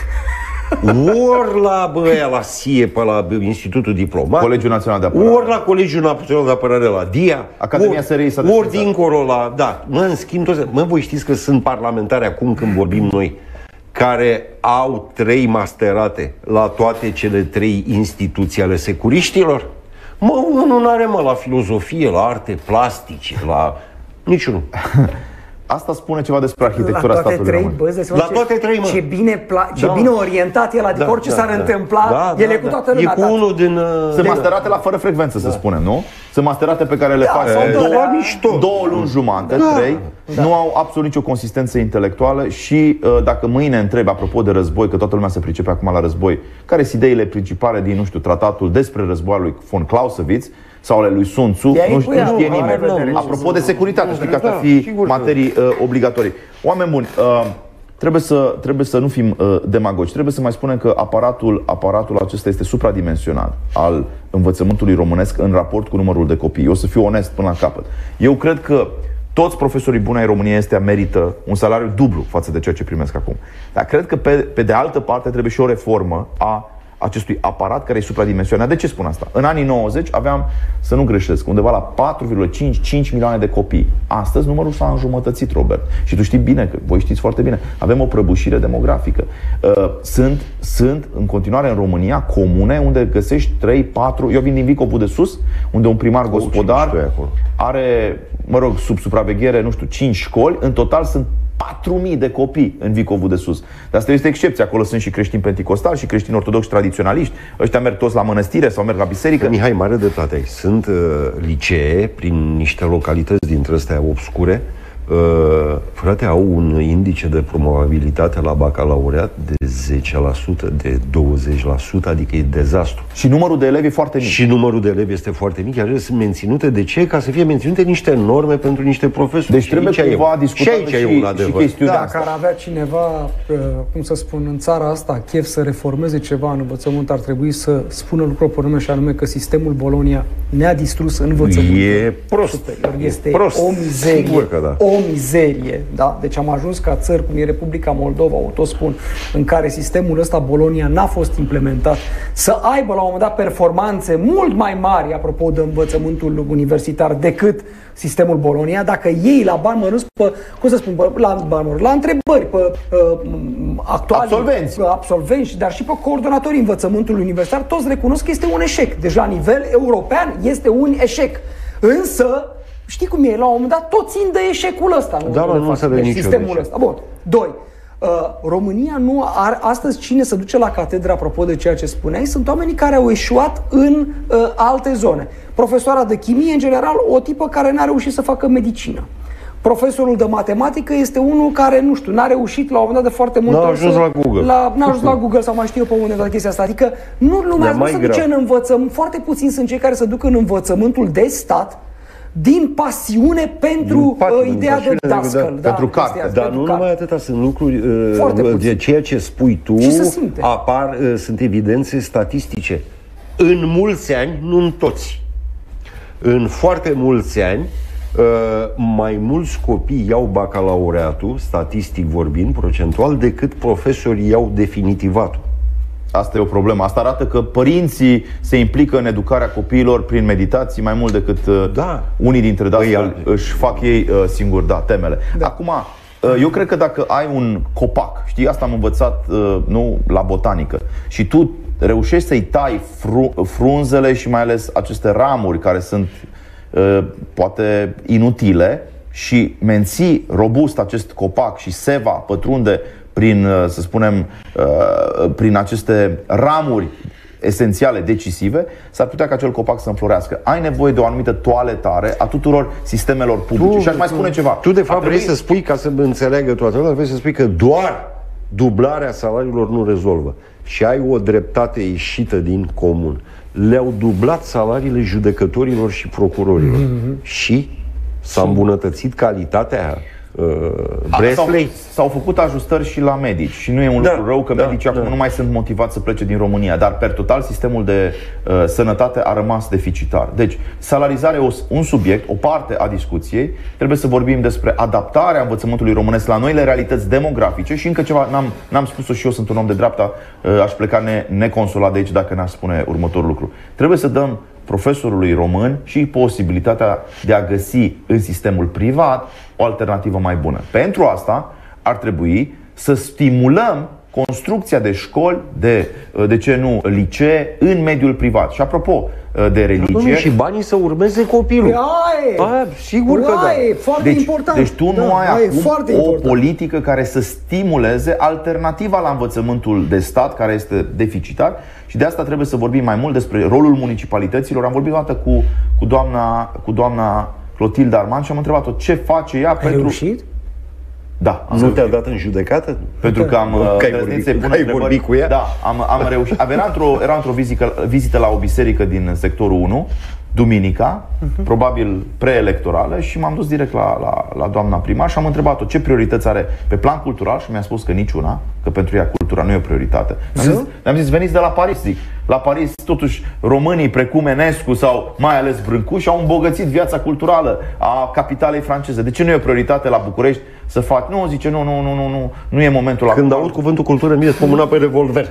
Ori la la SIE, pe la Institutul Diplomat, Colegiul Național de Apărare, ori la Colegiul Național de Apărare la DIA, Academia SRI s-a ori dincolo la... Da, în schimb, voi știți că sunt parlamentari acum când vorbim noi care au 3 masterate la toate cele 3 instituții ale securiștilor? Unul n-are, la filozofie, la arte plastice, la... Niciunul. Asta spune ceva despre arhitectura statului român. La toate 3, mă. Ce bine orientat el, adică orice s-ar întâmpla, el e cu toată lumea. E cu unul din... Sunt masterate la fără frecvență, să spunem, nu? Sunt masterate pe care le fac 2 luni jumate, 3, nu au absolut nicio consistență intelectuală și dacă mâine întrebi, apropo de război, că toată lumea se pricepe acum la război, care sunt ideile principale din, nu știu, tratatul despre războiul lui von Clausewitz sau ale lui Sun Tzu, nu știe nimeni. Apropo de securitate, știi că asta ar fi materii obligatorii. Oameni buni, trebuie să nu fim demagogi. Trebuie să mai spunem că aparatul acesta este supradimensionat al învățământului românesc în raport cu numărul de copii. Eu o să fiu onest până la capăt. Eu cred că toți profesorii buni ai României merită un salariu dublu față de ceea ce primesc acum. Dar cred că pe de altă parte trebuie și o reformă a acestui aparat care e supradimensionat. De ce spun asta? În anii 90 aveam, să nu greșesc, undeva la 4,5 milioane de copii. Astăzi numărul s-a înjumătățit, Robert. Și tu știi bine, că voi știți foarte bine, avem o prăbușire demografică. Sunt în continuare în România comune unde găsești 3, 4, eu vin din Vicovul de Sus, unde un primar gospodar are, sub supraveghere, nu știu, 5 școli, în total sunt 4.000 de copii în Vicovul de Sus. Dar asta este excepție. Acolo sunt și creștini penticostali și creștini ortodoxi tradiționaliști. Ăștia merg toți la mănăstire sau merg la biserică. Mihai, mare dreptate aici. Sunt licee prin niște localități dintre astea obscure. Frate, au un indice de promovabilitate la bacalaureat de 10%, de 20%, adică e dezastru. Și numărul de elevi e foarte mic. Și numărul de elevi este foarte mic, iar sunt menținute. De ce? Ca să fie menținute niște norme pentru niște profesori. Deci trebuie cumva discutat și chestiunea asta. Dacă ar avea cineva, cum să spun, în țara asta chef să reformeze ceva în învățământ, ar trebui să spună lucruri pe nume, și anume că sistemul Bologna ne-a distrus învățământul. E prost. Este prost. O mizerie. Sigur că da. O mizerie, da? Deci am ajuns ca țări, cum e Republica Moldova, o tot spun, în care sistemul ăsta Bologna n-a fost implementat, să aibă la un moment dat performanțe mult mai mari, apropo de învățământul universitar, decât sistemul Bologna, dacă ei la bani mărunți, cum să spun, la întrebări, pe actuali absolvenți, dar și pe coordonatorii învățământului universitar, toți recunosc că este un eșec. Deci la nivel european este un eșec. Însă știi cum e, la un moment dat tot țin de eșecul ăsta. Nu se deci sistemul ăsta. Bun. 2. România nu are, astăzi cine se duce la catedră, apropo de ceea ce spuneai, sunt oamenii care au eșuat în alte zone. Profesoara de chimie, în general, o tipă care n-a reușit să facă medicină. profesorul de matematică este unul care, nu știu, n-a reușit la un moment dat de foarte multe ori. N-a ajuns la Google. N-a ajuns la Google sau mai știu eu pe unde toată chestia asta. Adică nu lumea nu se duce în învățământ. Foarte puțini sunt cei care se duc în învățământul de stat din pasiune pentru ideea de dascăl. Pentru carte. Dar nu numai atâta, sunt lucruri de ceea ce spui tu, sunt evidențe statistice. În mulți ani, nu în toți. În foarte mulți ani, mai mulți copii iau bacalaureatul, statistic vorbind, procentual, decât profesorii iau definitivatul. Asta e o problemă. Asta arată că părinții se implică în educarea copiilor prin meditații mai mult decât unii dintre dascăli își fac ei singuri temele. Acum, eu cred că dacă ai un copac, știi, asta am învățat la botanică, și tu reușești să-i tai frunzele și mai ales aceste ramuri care sunt poate inutile și menții robust acest copac și seva pătrunde prin, să spunem, prin aceste ramuri esențiale, decisive, s-ar putea ca acel copac să înflorească. Ai nevoie de o anumită toaletare a tuturor sistemelor publice. Și aș mai spune ceva. Tu de fapt vrei să spui, ca să înțeleagă toată lumea, vrei să spui că doar dublarea salariilor nu rezolvă. Și ai o dreptate ieșită din comun. Le-au dublat salariile judecătorilor și procurorilor. Și s-a îmbunătățit calitatea Breslei. S-au făcut ajustări și la medici. Și nu e un lucru rău că medicii acum nu mai sunt motivați să plece din România. Dar per total sistemul de sănătate a rămas deficitar. Deci salarizarea e un subiect, o parte a discuției. Trebuie să vorbim despre adaptarea învățământului românesc la noile realități demografice. Și încă ceva, n-am spus-o și eu, sunt un om de dreapta, aș pleca neconsolat de aici dacă n-aș spune următorul lucru. Trebuie să dăm profesorului român și posibilitatea de a găsi în sistemul privat o alternativă mai bună. Pentru asta ar trebui să stimulăm construcția de școli, de ce nu, licee în mediul privat. Și apropo de religie... Și banii să urmeze copilul. Sigur că da. E foarte important. Deci tu nu ai acum o politică care să stimuleze alternativa la învățământul de stat, care este deficitar. Și de asta trebuie să vorbim mai mult despre rolul municipalităților. Am vorbit o dată cu doamna Clotilde Arman și am întrebat-o ce face ea pentru... reușit? Da. Nu te-a dat în judecată? Pentru că am vorbit cu ea? Da, am reușit. Era într-o vizită la o biserică din sectorul 1, duminica, probabil preelectorală, și m-am dus direct la doamna primar și am întrebat-o ce priorități are pe plan cultural și mi-a spus că niciuna, că pentru ea cultura nu e o prioritate. Mi-am zis, veniți de la Paris, zic. La Paris, totuși, românii precum Enescu sau mai ales Brâncuși au îmbogățit viața culturală a capitalei franceze. De ce nu e o prioritate la București să faci? Nu, zice, nu e momentul Când aud cuvântul cultură, mie spun mâna pe revolver.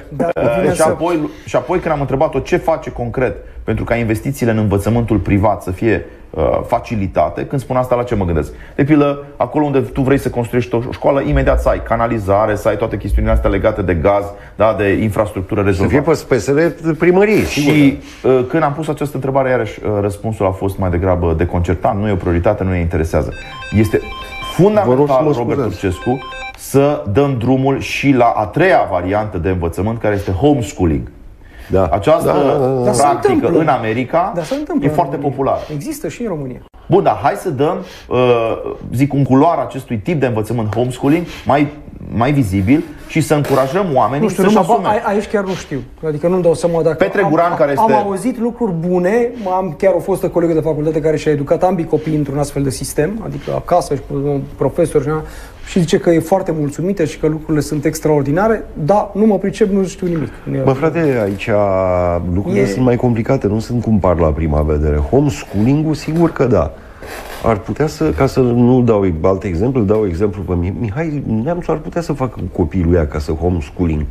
Și apoi când am întrebat-o ce face concret pentru ca investițiile în învățământul privat să fie facilitate, când spun asta, la ce mă gândesc? De pildă, acolo unde tu vrei să construiești o școală, imediat să ai canalizare, să ai toate chestiunile astea legate de gaz, de infrastructură rezolvată. Să fie pe spesele primăriei. Și când am pus această întrebare, iarăși răspunsul a fost mai degrabă deconcertant. Nu e o prioritate, nu ne interesează. Este fundamental, Robert Turcescu, să dăm drumul și la a treia variantă de învățământ, care este homeschooling. Această practică în America e foarte populară. Există și în România. Bun, dar hai să dăm, zic, un culoar acestui tip de învățământ homeschooling mai vizibil și să încurajăm oamenii să-și asume. Aici chiar nu știu. Adică nu-mi dau seama dacă... Petre Guran, care este... Am auzit lucruri bune. Am chiar o fostă colegă de facultate care și-a educat ambii copii într-un astfel de sistem, adică acasă și un profesor și zice că e foarte mulțumită și că lucrurile sunt extraordinare, dar nu mă pricep, nu știu nimic. Bă, frate, aici lucrurile sunt mai complicate, nu sunt cum par la prima vedere. Homeschooling-ul, sigur că da. Ar putea să, ca să nu dau alte exemple, dau exemplu pe Mihai Neamțu ar putea să facă cu copilul lui acasă homeschooling.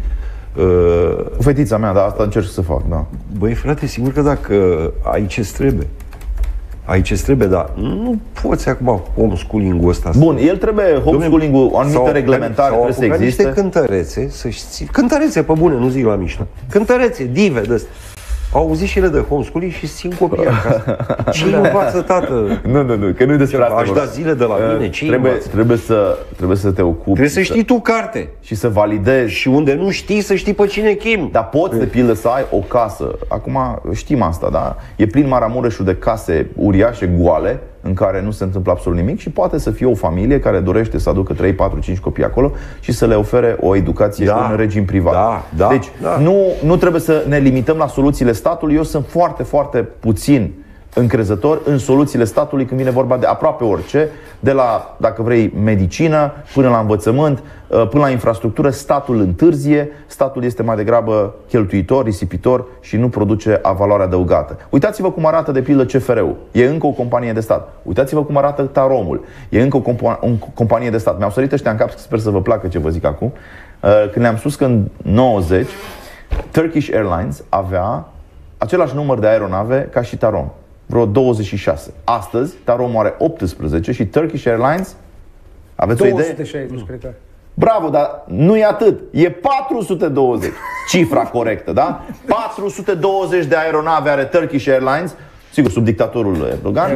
Cu fetița mea, dar asta încerc să fac, da. Băi, frate, sigur că dacă ai ce-ți trebuie. Ai ce trebuie, dar nu poți acum homeschooling-ul ăsta. Bun, el trebuie homeschooling-ul, o anumită reglementare trebuie să existe. Niște cântărețe, să știi, cântărețe pe bune, nu zic la mișto. Cântărețe, dive de astea. Au auzit și ele de homeschooling și țin copiii acasă. Ce învață, tată? Nu, că nu-i despre asta. Aș da zile de la mine, ce trebuie să te ocupi. Trebuie să știi tu carte. Și să validezi. Și unde nu știi, să știi pe cine chemi. Dar poți, de pildă, să ai o casă. Acum știm asta, da? E plin Maramureșul de case uriașe, goale, în care nu se întâmplă absolut nimic și poate să fie o familie care dorește să aducă 3, 4, 5 copii acolo și să le ofere o educație în regim privat. Deci nu trebuie să ne limităm la soluțiile statului. Eu sunt foarte, foarte puțin încrezător în soluțiile statului când vine vorba de aproape orice, de la, dacă vrei, medicină, până la învățământ, până la infrastructură. Statul întârzie, statul este mai degrabă cheltuitor, risipitor și nu produce valoare adăugată. Uitați-vă cum arată, de pildă, CFR-ul. E încă o companie de stat. Uitați-vă cum arată Taromul. E încă o companie de stat. Mi-au sărit ăștia în cap, sper să vă placă ce vă zic acum. Când le-am spus că în 90 Turkish Airlines avea același număr de aeronave ca și Tarom, vreo 26. Astăzi Tarom are 18 și Turkish Airlines, aveți 260, o idee? cred că. Bravo, dar nu e atât. E 420. Cifra corectă, da? 420 de aeronave are Turkish Airlines, sigur, sub dictatorul Erdogan.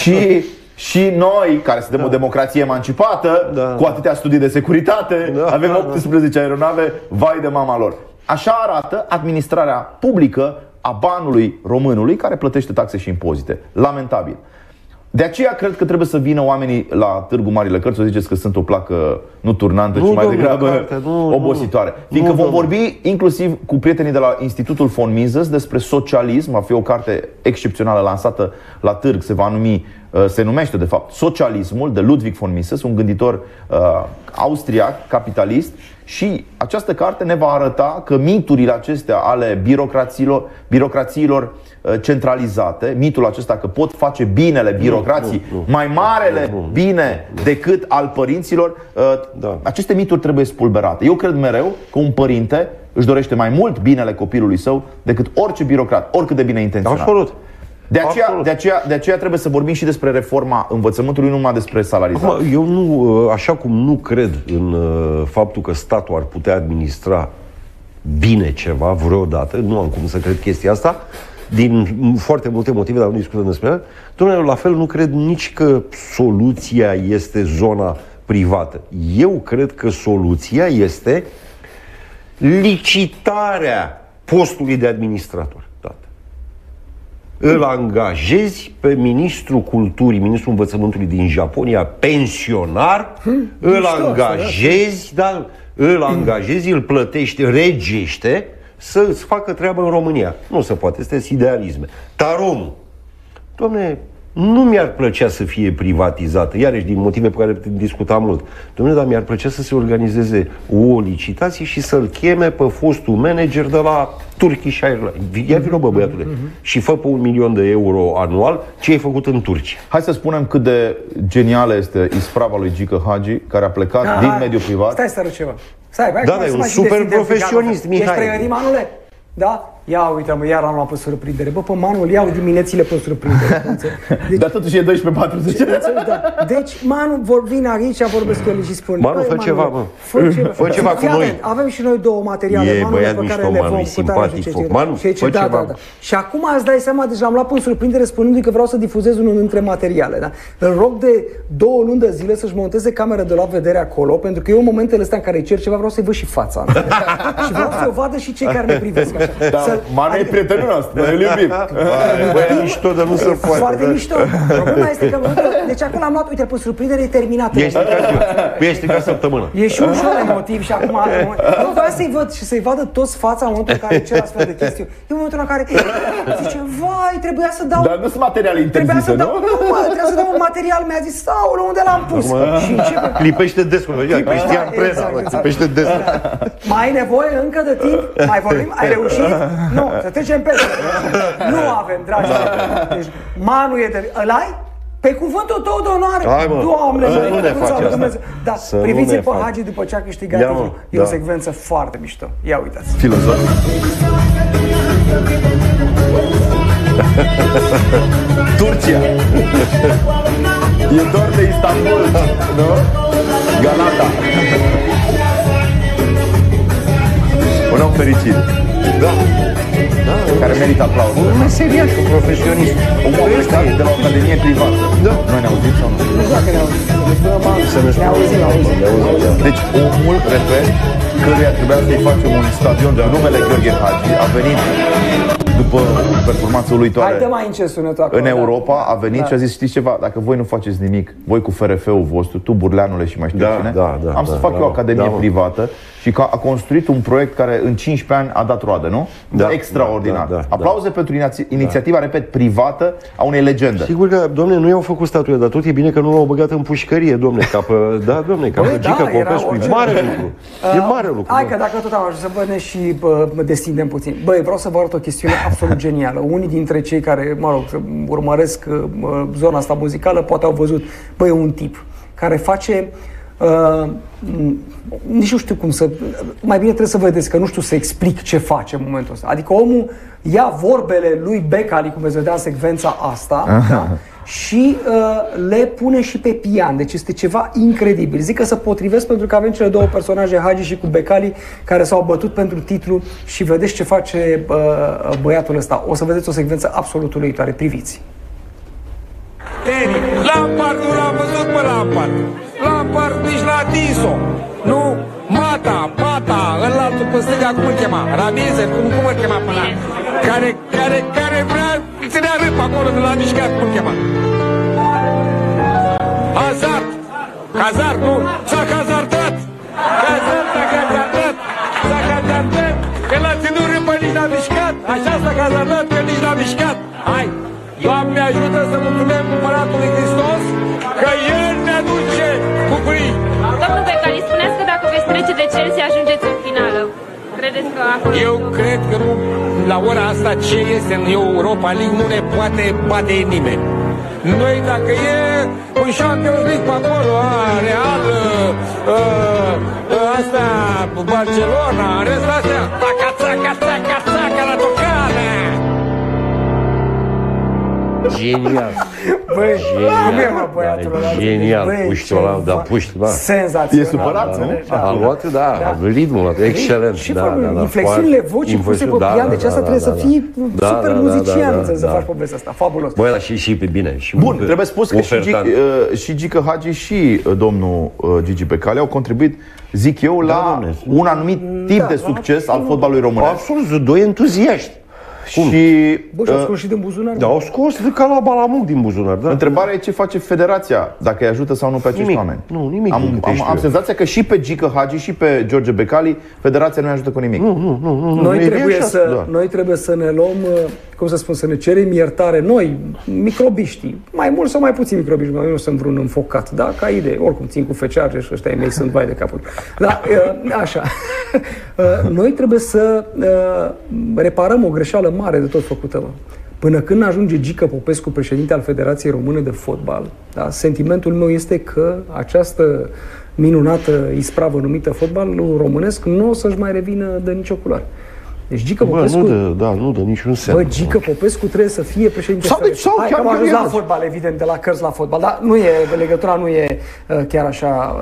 Și noi, care suntem o democrație emancipată, cu atâtea studii de securitate, avem 18 aeronave, vai de mama lor. Așa arată administrarea publică a banului românului care plătește taxe și impozite. Lamentabil. De aceea cred că trebuie să vină oamenii la Târgu Marile Cărți, să ziceți că sunt o placă nu turnantă, ci mai degrabă obositoare. Fiindcă vom vorbi inclusiv cu prietenii de la Institutul von Mises despre socialism. Va fi o carte excepțională lansată la Târg, se numește de fapt Socialismul, de Ludwig von Mises, un gânditor austriac, capitalist. Și această carte ne va arăta că miturile acestea ale birocrațiilor centralizate, mitul acesta că pot face binele birocrații, mai marele bine decât al părinților, aceste mituri trebuie spulberate. Eu cred mereu că un părinte își dorește mai mult binele copilului său decât orice birocrat, oricât de bine intenționat. Absolut. De aceea trebuie să vorbim și despre reforma învățământului, nu numai despre salarizare. Eu nu, așa cum nu cred în faptul că statul ar putea administra bine ceva vreodată, nu am cum să cred chestia asta, din foarte multe motive, dar nu discutăm despre ele. Dom'le, la fel nu cred nici că soluția este zona privată. Eu cred că soluția este licitarea postului de administrator. Îl angajezi pe ministrul culturii, ministrul învățământului din Japonia, pensionar, îl angajezi, îl plătești, regește să îți facă treabă în România. Nu se poate, este idealisme. Taromul, Doamne, nu mi-ar plăcea să fie privatizată, iarăși din motive pe care putem discuta mult. Dom'le, dar mi-ar plăcea să se organizeze o licitație și să-l cheme pe fostul manager de la Turkish Airlines. Ia vino, bă, băiatule, și fă pe 1.000.000 de euro anual ce ai făcut în Turcia. Hai să spunem cât de genială este isprava lui Gică Hagi, care a plecat din mediul privat. Stai să arăt ceva. Stai, e un super profesionist, Mihai. Ești pregătit, Manule? Da? Ia uite-mă, iar am luat pe surprindere. Bă, pe Manu îl iau diminețile pe surprindere. Deci, dar totuși e 12:40. Deci, Manu vine aici, vorbesc eu și spun. Manu, fă ceva, mă. Fă ceva cu noi. Avem și noi două materiale, Manu, pe care le vom simpatic. Manu, fă ceva. Și acum îți dai seama, deci l-am luat pe surprindere spunându-i că vreau să difuzez unul dintre materiale. Da? Îl rog de 2 luni de zile să-și monteze camera de luat vedere acolo, pentru că eu în momentele astea în care îi cer ceva, vreau să-i văd și fața. Și vreau să o vadă și cei care ne privesc așa. Manu e prietenul nostru, noi îl iubim. Băi, e mișto, dar nu se poate. Foarte mișto. Problema este că, deci acum l-am luat, uite, pe surprindere, e terminat. E stricat săptămână. E și ușor emotiv și acum nu vreau să-i văd și să-i vadă toți fața în momentul în care cer astfel de chestii. E momentul în care zice, vai, trebuia să dau... Dar nu sunt materiale interzise, nu? Trebuia să dau un material, mi-a zis, aoleu, unde l-am pus? Și începe... Clipește descul, clipește presa, clipește descul. Mai ai nevoie încă de timp? Mai vorbim? Ai reușit? Nu, să trecem pe nu avem, dragi. Deci, Manu e de... Îl ai? Pe cuvântul tău de onoare. Doamne, nu ne faci asta. Da, priviți-l pe Hagi după ce a câștigat. E o secvență foarte mișto. Ia uitați. Filozof. Turcia. E doar de Istanbul, nu? Galata. Un om fericit. Da. Care merită aplauze. Un meseriaș, un profesionist. Un om plecat de la o academie privată. Da. Noi ne auzim sau nu? Nu știu dacă ne auzim. Ne auzim. Deci omul, repet, căruia trebuia să-i facem un stadion de numele Gheorghe Hagi, a venit după performanța uluitoare în Europa, a venit și a zis, știți ceva, dacă voi nu faceți nimic, voi cu FRF-ul vostru, tu Burleanule și mai știu cine, am să fac eu o academie privată și a construit un proiect care în 15 ani a dat roadă, nu? Extraordinar. Aplauze pentru inițiativa, repet, privată a unei legende. Sigur că, domne, nu i-au făcut statuie, dar tot e bine că nu l-au băgat în pușcărie, domne, ca pe Gică Popescu. E mare lucru. E mare lucru. Hai că dacă tot am ajuns să vă și destindem puțin. Băi, vreau să vă arăt o chestiune absolut genială. Unii dintre cei care, mă rog, urmăresc zona asta muzicală, poate au văzut, băi, un tip care face nici nu știu cum să... Mai bine trebuie să vedeți, că nu știu să explic ce face în momentul ăsta. Adică omul ia vorbele lui Becali, cum veți vedea în secvența asta, da? Și le pune și pe pian. Deci este ceva incredibil. Zic că se potrivesc pentru că avem cele două personaje, Hagi și cu Becali, care s-au bătut pentru titlu și vedeți ce face băiatul ăsta. O să vedeți o secvență absolut uluitoare. Priviți! Lampard nu l-am văzut pe Lampard. Lampard nici l-a atins-o. Nu, Mata, ălaltul pe stânga, cum îl chema? Ramizer, cum îl chema până? Care vrea, ținea râp acolo de la mișcat, cum îl chema? Hazard, nu, s-a hazardat. S-a hazardat, că l-a ținut râpă, nici n-a mișcat. Așa s-a hazardat, că nici n-a mișcat. Hai! Doamne ajută să mulțumim Împăratului Hristos că El ne aduce bucurii. Domnul Becali, spuneați că dacă veți trece de Chelsea ajungeți în finală. Credeți că acolo... Eu cred că nu, la ora asta ce este în Europa League nu ne poate bate nimeni. Noi dacă e un Champions League pe acolo, Real, asta, Barcelona, în restul astea, țaca la tocare. Genial. Băi, cum e, mă, băiatul ăla? Genial, puștul ăla, da, puști, da. Senzațional. E supărat, nu? A luat, da, ritmul ăla, excelent. Și inflexiunile vocii puse pe pian, deci asta trebuie să fii super muzician să faci povestea asta, fabulos. Băi, și pe bine. Bun, trebuie spus că și Gică Hagi și domnul Gigi Becali au contribuit, zic eu, la un anumit tip de succes al fotbalului românesc. Absolut, doi entuziaști. Și și-au scos și din buzunar. Da, au scos de ca la balamuc din buzunar, da. Întrebarea e ce face federația, dacă îi ajută sau nu pe acești oameni. Nu, nimic. Am senzația că și pe Gică Hagi și pe George Becali federația nu îi ajută cu nimic. Nu. Noi trebuie să ne luăm, cum să spun, să ne cerem iertare noi, microbiștii, mai mult sau mai puțin microbiști, eu nu sunt vreun înfocat, da, ca idee, oricum țin cu fecearge și ăștia mei sunt vai de capul. Da, așa. Noi trebuie să reparăm o greșeală mare de tot făcută, mă. Până când ajunge Gică Popescu, președinte al Federației Române de Fotbal, da, sentimentul meu este că această minunată ispravă numită fotbalul românesc nu o să-și mai revină de nicio culoare. Deci Gică Popescu... nu dă niciun semn. Bă, Gică Popescu trebuie să fie președinte. Hai că am ajuns la fotbal, evident, de la cărți la fotbal, dar nu e, legătura nu e chiar așa...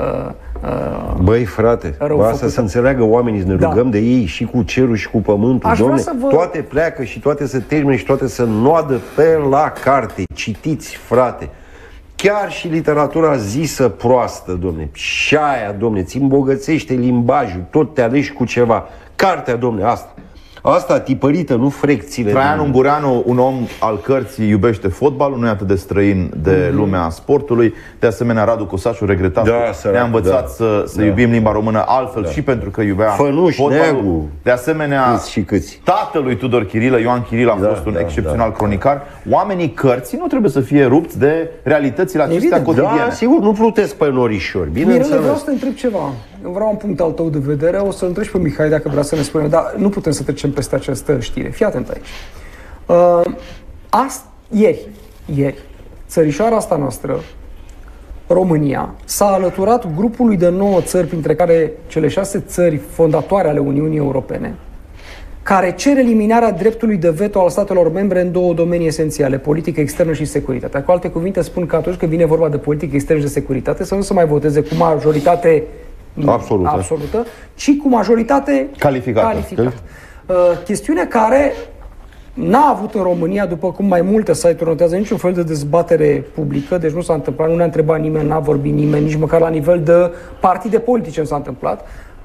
Băi, frate, asta să înțeleagă oamenii, ne rugăm de ei și cu cerul și cu pământul, domne, toate pleacă și toate se termină și toate se noadă pe la carte. Citiți, frate. Chiar și literatura zisă proastă, domne, și aia, domne, ți îmbogățește limbajul, tot te alegi cu ceva. Cartea, domne, asta tipărită, nu frecțiile. Traian Ungureanu, un om al cărții, iubește fotbalul, nu e atât de străin de lumea sportului. De asemenea, Radu Cosașu, regretatul, ne-a învățat să iubim limba română altfel și pentru că iubea fotbalul. De asemenea, tatălui Tudor Chirilă, Ioan Chirilă, a fost un excepțional cronicar. Oamenii cărții nu trebuie să fie rupți de realitățile acestea cotidiene. Da, sigur, nu plutesc pe norișori. Mirele, vreau să te întreb ceva. Eu vreau un punct al tău de vedere. O să-l întreb pe Mihai dacă vrea să ne spună. Dar nu putem să trecem peste această știre. Fii atent aici. Ieri, țărișoara asta noastră, România, s-a alăturat grupului de 9 țări, printre care cele 6 țări fondatoare ale Uniunii Europene, care cer eliminarea dreptului de veto al statelor membre în 2 domenii esențiale, politică externă și securitate. Cu alte cuvinte, spun că atunci când vine vorba de politică externă și de securitate, să nu se mai voteze cu majoritate absolută, ci cu majoritate calificată. Chestiune care n-a avut în România, după cum mai multe site-uri notează, niciun fel de dezbatere publică, deci nu s-a întâmplat, nu ne-a întrebat nimeni, n-a vorbit nimeni, nici măcar la nivel de partide politice nu s-a întâmplat.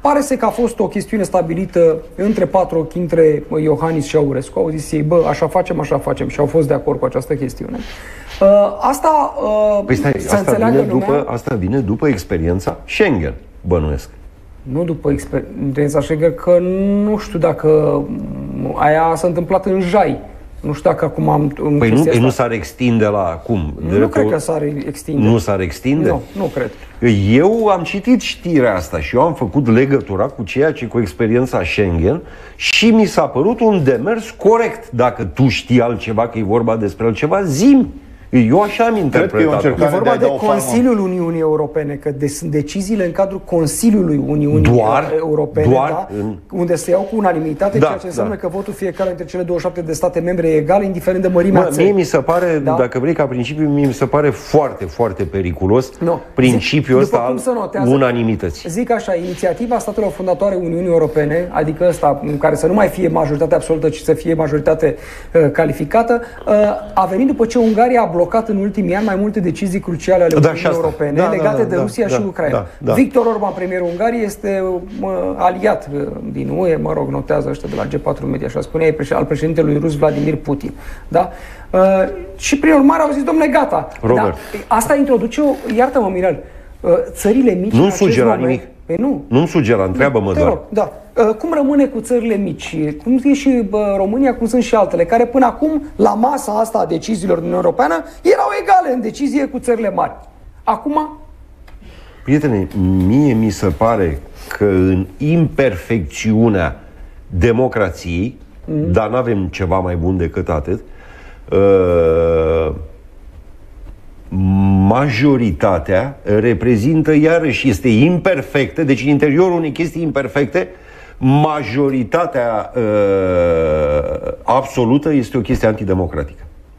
Pare să că a fost o chestiune stabilită între patru ochi, între Iohannis și Aurescu. Au zis ei, bă, așa facem și au fost de acord cu această chestiune. Asta păi stai, asta vine după experiența Schengen, bănuiesc. Nu după experiența Schengen, că nu știu dacă aia s-a întâmplat în Jai. Nu știu dacă acum am... Păi nu s-ar extinde la acum? Nu cred că s-ar extinde. Nu s-ar extinde? Nu cred. Eu am citit știrea asta și eu am făcut legătura cu ceea ce cu experiența Schengen și mi s-a părut un demers corect. Dacă tu știi altceva, că e vorba despre altceva, zi-mi. Eu așa am interpretat. E vorba de Consiliul Uniunii Europene, că sunt deciziile în cadrul Consiliului Uniunii Europene, unde se iau cu unanimitate, ceea ce înseamnă că votul fiecare dintre cele 27 de state membre e egal, indiferent de mărimea țării. Mie mi se pare, dacă vrei ca principiu, mie mi se pare foarte, foarte periculos principiul ăsta al unanimității. Zic așa, inițiativa statelor fondatoare Uniunii Europene, adică ăsta în care să nu mai fie majoritate absolută, ci să fie majoritate calificată, a venit după ce Ungaria a blocat în ultimii ani mai multe decizii cruciale ale Uniunii Europene legate de Rusia și Ucraina. Victor Orban, premierul Ungariei, este aliat din UE, notează ăștia de la G4 Media, așa spunea, al președintelui rus Vladimir Putin. Da? Și prin urmare au zis, domnule, gata. Asta introduce iartă-mă, Mirel, țările mici... Nu sugera nimic. Nu-mi sugera, întreabă-mă doar. Da. Cum rămâne cu țările mici? Cum e și România, cum sunt și altele, care până acum, la masa asta a deciziilor din Europeană, erau egale în decizie cu țările mari. Acum? Prietene, mie mi se pare că în imperfecțiunea democrației, dar n-avem ceva mai bun decât atât, majoritatea reprezintă, iarăși este imperfectă, deci în interiorul unei chestii imperfecte, majoritatea absolută este o chestie antidemocratică.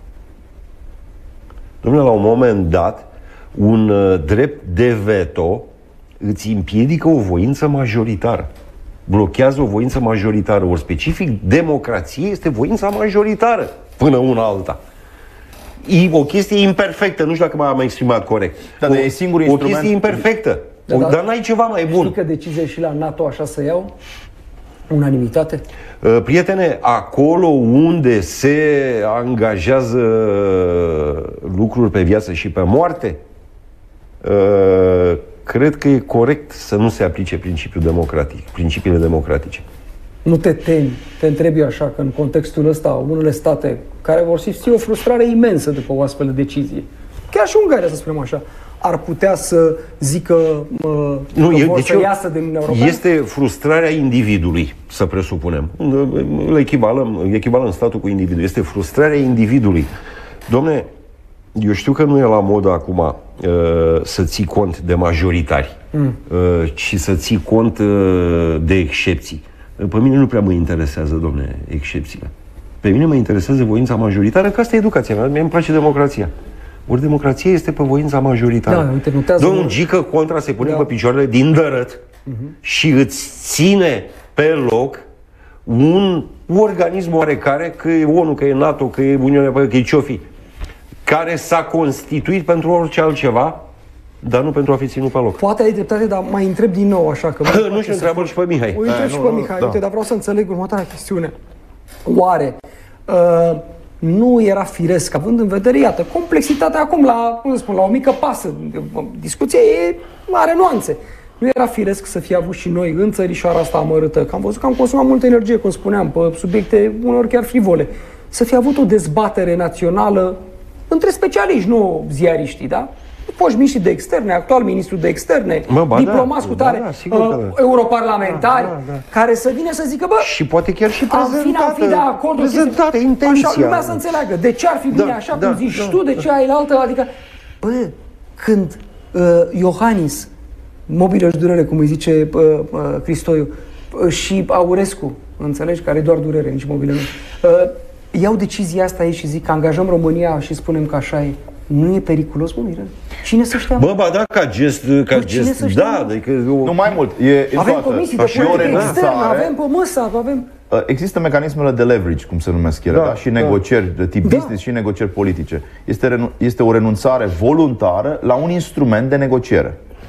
Dom'le, la un moment dat, un drept de veto îți împiedică o voință majoritară. Blochează o voință majoritară. Ori specific democrație este voința majoritară până una alta. E o chestie imperfectă, nu știu dacă m-am exprimat corect. E singur instrument. O chestie imperfectă. Dar n-ai ceva mai bun. Știi că decizie și la NATO așa să iau? Unanimitate? Prietene, acolo unde se angajează lucruri pe viață și pe moarte, cred că e corect să nu se aplice principiul democratic, principiile democratice. Nu te temi, te întreb eu așa, că în contextul ăsta, unele state care vor simți o frustrare imensă după o astfel de decizie, chiar și Ungaria, să spunem așa, ar putea să zică că vor să iasă din Uniunea Europeană? Este frustrarea individului, să presupunem. Echivalăm statul cu individul. Este frustrarea individului. Dom'le, eu știu că nu e la modă acum să ții cont de majoritari, ci să ții cont de excepții. Pe mine nu prea mă interesează, dom'le, excepțiile. Pe mine mă interesează voința majoritară, că asta e educația mea. Mie îmi place democrația. Ori democrația este pe voința majoritară. Da, uite, notează. Domnul Gică Contra se pune pe picioarele din dărăt și îți ține pe loc un organism oarecare, că e ONU, că e NATO, că e Uniunea Europeană, că e ce-o-fi, care s-a constituit pentru orice altceva, dar nu pentru a fi ținut pe loc. Poate ai dreptate, dar mai întreb din nou așa că... Nu știu, întreabă și pe Mihai. Uite și pe Mihai, uite, dar vreau să înțeleg următoarea chestiune. Oare nu era firesc, având în vedere, iată, complexitatea acum la, cum să spun, la o mică pasă, discuția are nuanțe. Nu era firesc să fie avut și noi în țărișoara asta amărâtă, că am văzut că am consumat multă energie, cum spuneam, pe subiecte uneori chiar frivole, să fie avut o dezbatere națională între specialiști, nu ziariștii, da? Foști miniștri de externe, actual ministru de externe, diplomați cu tare, europarlamentari, care să vină să zică, bă, și poate chiar și prezentată intenția. Așa, lumea să înțeleagă de ce ar fi bine așa, cum zici tu, de ce ai altă, adică, bă, când Iohannis, mobilă și durere, cum îi zice Cristoiu, și Aurescu, înțelegi, care e doar durere, nici mobilă nu, iau decizia asta aici și zic că angajăm România și spunem că așa e. Nu e periculos, mă, Mirel? Cine să știa? Bă, ba da, ca gest, da. Adică nu mai mult. Avem comisii de politică externă, avem pe măsă, avem... Există mecanismele de leverage, cum se numesc ele, da? Și negocieri de tip business și negocieri politice. Este o renunțare voluntară la un instrument de negociere.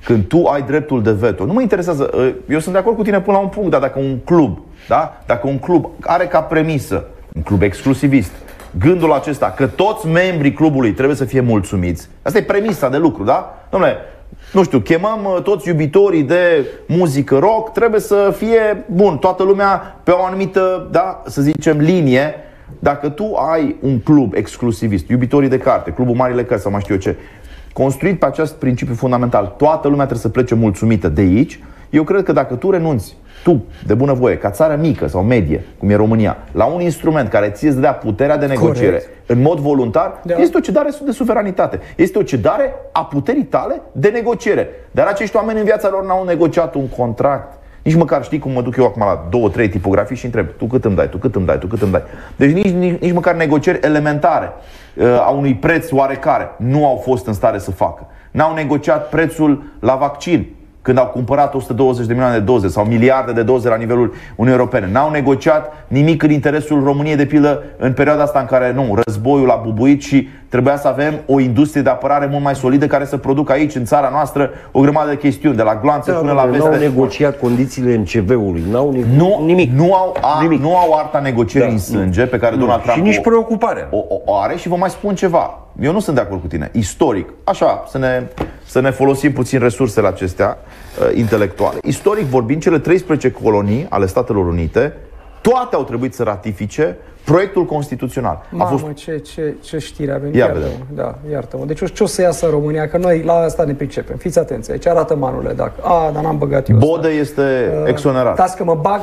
când tu ai dreptul de veto, nu mă interesează, eu sunt de acord cu tine până la un punct, dar dacă un club, da? Dacă un club are ca premisă, un club exclusivist, gândul acesta că toți membrii clubului trebuie să fie mulțumiți, asta e premisa de lucru, da? Dom'le, nu știu, chemăm toți iubitorii de muzică rock, trebuie să fie, bun, toată lumea pe o anumită, da, să zicem, linie. Dacă tu ai un club exclusivist, iubitorii de carte, Clubul Marile Cărți sau mai știu eu ce, construit pe acest principiu fundamental, toată lumea trebuie să plece mulțumită de aici, eu cred că dacă tu renunți, tu, de bunăvoie, ca țară mică sau medie, cum e România, la un instrument care ți-ți dea puterea de negociere, corect, în mod voluntar, da, este o cedare de suveranitate. Este o cedare a puterii tale de negociere. Dar acești oameni în viața lor n-au negociat un contract. Nici măcar, știi cum mă duc eu acum la 2-3 tipografii și întreb: tu cât îmi dai, tu cât îmi dai, tu cât îmi dai. Deci nici măcar negocieri elementare a unui preț oarecare nu au fost în stare să facă. N-au negociat prețul la vaccin când au cumpărat 120 de milioane de doze sau miliarde de doze la nivelul Uniunii Europene. N-au negociat nimic în interesul României, de pildă, în perioada asta în care războiul a bubuit și trebuia să avem o industrie de apărare mult mai solidă care să producă aici, în țara noastră, o grămadă de chestiuni, de la gloanțe până la veste. Nu au negociat condițiile MCV-ului. Nimic. Nu au arta negocierii în sânge pe care Donald Trump și nici preocuparea o are. Și vă mai spun ceva. Eu nu sunt de acord cu tine. Istoric, așa, să ne folosim puțin resursele acestea intelectuale. Istoric vorbind, cele 13 colonii ale Statelor Unite, toate au trebuit să ratifice proiectul constituțional. Mamă, ce știre a venit. Iartă-mă. Deci ce o să iasă în România? Că noi la asta ne pricepem. Fiți atenți aici, arată manule dacă. Dar n-am băgat eu. Bode este exonerat. Dați că mă bag,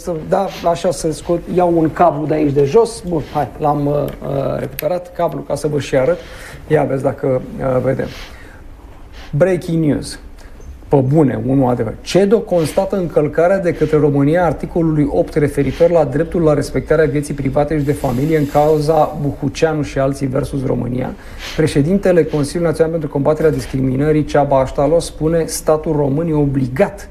așa să scot, iau un cablu de aici de jos. Bun, hai, l-am recuperat cablu ca să vă și arăt. Ia vezi dacă vedem. Breaking news. Pe bune, unul adevăr. CEDO constată încălcarea de către România articolului 8 referitor la dreptul la respectarea vieții private și de familie în cauza Buhuceanu și alții versus România. Președintele Consiliului Național pentru Combaterea Discriminării, Ceaba Aștalos, spune: statul român e obligat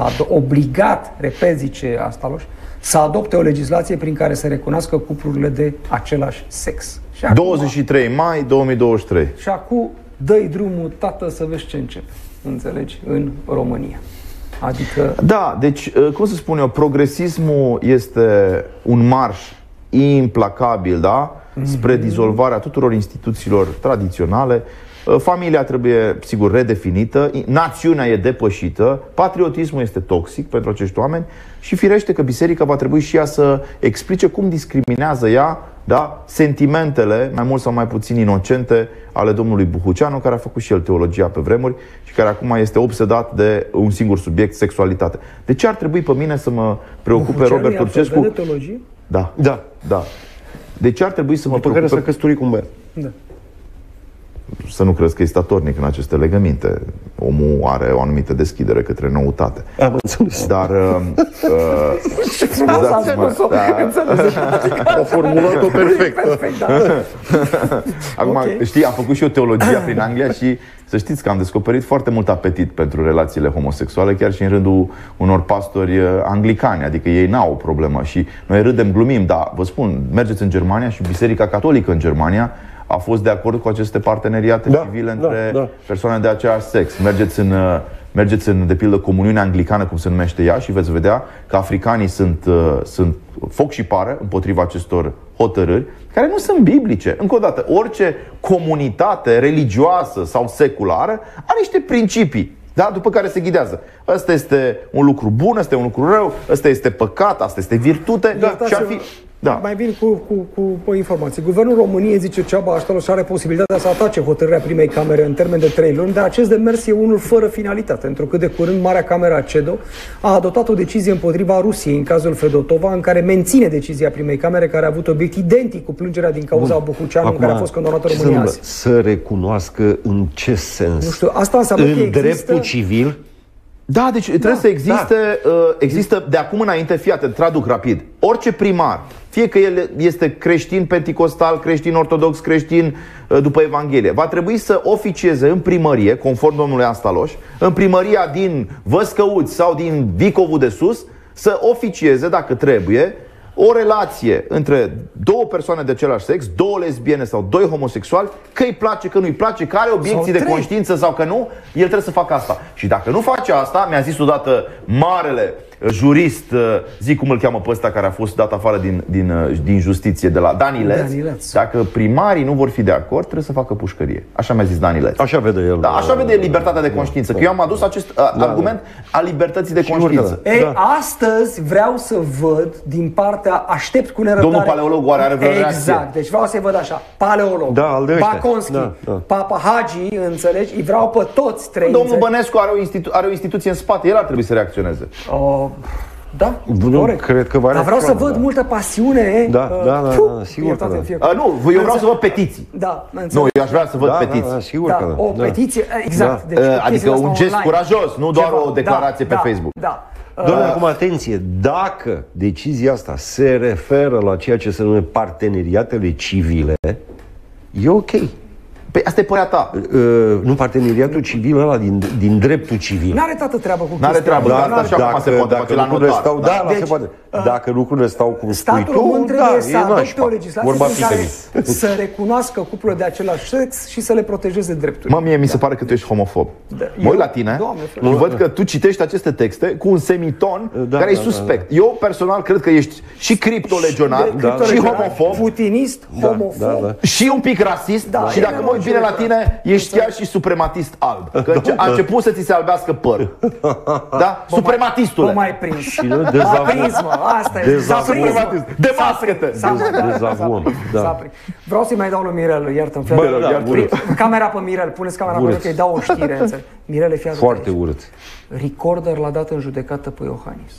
zice Aștalos, să adopte o legislație prin care să recunoască cuplurile de același sex. Și 23 mai 2023. Și acum dă-i drumul, tată, să vezi ce începe. Înțelegi? În România. Adică... Da, deci, cum să spun eu, progresismul este un marș implacabil, da? Spre dizolvarea tuturor instituțiilor tradiționale. Familia trebuie, sigur, redefinită, națiunea e depășită, patriotismul este toxic pentru acești oameni și firește că biserica va trebui și ea să explice cum discriminează ea, da, sentimentele, mai mult sau mai puțin inocente, ale domnului Buhuceanu, care a făcut și el teologia pe vremuri și care acum este obsedat de un singur subiect, sexualitate. De ce ar trebui pe mine să mă preocupe Robert Turcescu? De teologie? Da. De ce ar trebui să mă preocupe? Care s-a căsătorit cu un băiat. Da. Să nu crezi că e statornic în aceste legăminte. Omul are o anumită deschidere către noutate. Am înțeles. Dar a formulat-o perfect. Acum, știi, am făcut și eu teologia prin Anglia și să știți că am descoperit foarte mult apetit pentru relațiile homosexuale, chiar și în rândul unor pastori anglicani. Adică ei n-au o problemă și noi râdem, glumim, dar vă spun, mergeți în Germania și Biserica Catolică în Germania a fost de acord cu aceste parteneriate civile între persoane de același sex. Mergeți în, de pildă, Comuniunea Anglicană, cum se numește ea, și veți vedea că africanii sunt foc și pară împotriva acestor hotărâri, care nu sunt biblice. Încă o dată, orice comunitate religioasă sau seculară are niște principii, da? După care se ghidează. Ăsta este un lucru bun, ăsta e un lucru rău, ăsta este păcat, asta este virtute. Și ar fi... Da. Mai vin cu o informație. Guvernul României, zice Ceaba Aștalos, are posibilitatea să atace hotărârea primei camere în termen de 3 luni, dar acest demers e unul fără finalitate, pentru că de curând Marea Camera CEDO a adoptat o decizie împotriva Rusiei în cazul Fedotova, în care menține decizia primei camere, care a avut obiect identic cu plângerea din cauza Buhuceanu, care a fost condamnată România azi. Să recunoască în ce sens? Nu știu, asta înseamnă că există... dreptul civil? Da, deci trebuie să există de acum înainte, fii atent, traduc rapid. Orice primar, fie că el este creștin penticostal, creștin ortodox, creștin după Evanghelie, va trebui să oficieze în primărie, conform domnului Astaloș, în primăria din Văscăuți sau din Vicovul de Sus, să oficieze, dacă trebuie, o relație între două persoane de același sex, două lesbiene sau doi homosexuali, că îi place, că nu-i place, că are obiecții de conștiință sau că nu, el trebuie să facă asta. Și dacă nu face asta, mi-a zis odată marele jurist, zic cum îl cheamă pe ăsta care a fost dat afară din justiție, de la Dani Leț, dacă primarii nu vor fi de acord, trebuie să facă pușcărie. Așa mi-a zis Dani Leț. Așa vede el. Da, așa vede libertatea de conștiință. Că eu am adus acest argument a libertății de conștiință. Astăzi vreau să văd din partea, aștept cu nerăbdare. Domnul paleolog oare are vreo reacție? Exact, deci vreau să-i văd așa. Paleolog, Baconski, Papa Hagi, înțelegi? Îi vreau pe toți trei. Domnul Bănescu are o instituție în spate, el ar trebui să reacționeze. Da, corect. Cred că va. Dar vreau să văd multă pasiune. Da, sigur că da. Nu, eu vreau să văd petiții. Da, nu, eu aș vrea să văd petiții. Sigur că da. O petiție, exact. Deci, adică un gest curajos, nu doar o declarație pe Facebook. Doamne, acum atenție, dacă decizia asta se referă la ceea ce se numește parteneriatele civile, e ok. Păi asta e părerea ta. Nu, parteneriatul civil ăla din dreptul civil. N-are tată treabă cu chestia. N-are treabă, dar asta așa se poate face la notar. Se poate. Dacă lucrurile stau cum spui tu, statul român trebuie să adopte o legislație în care să recunoască cuplurile de același sex și să le protejeze drepturile. Mie mi se pare că tu ești homofob. Mă uit la tine și văd că tu citești aceste texte cu un semiton care e suspect. Eu personal cred că ești și criptolegionar, și homofob, putinist, homofob și un pic rasist. Și dacă mă uit bine la tine, ești chiar și suprematist alb. Că a început să ți se albească păr. Da? Suprematistule. Mă mai prins. Asta e. Demască-te. Dezavuăm. Vreau să-i mai dau lui Mirel, iartă-mi. Camera pe Mirel, puneți camera pe că îi dau o știre. Mirele, fii atent. Foarte urât. Recorder l-a dat în judecată pe Iohannis.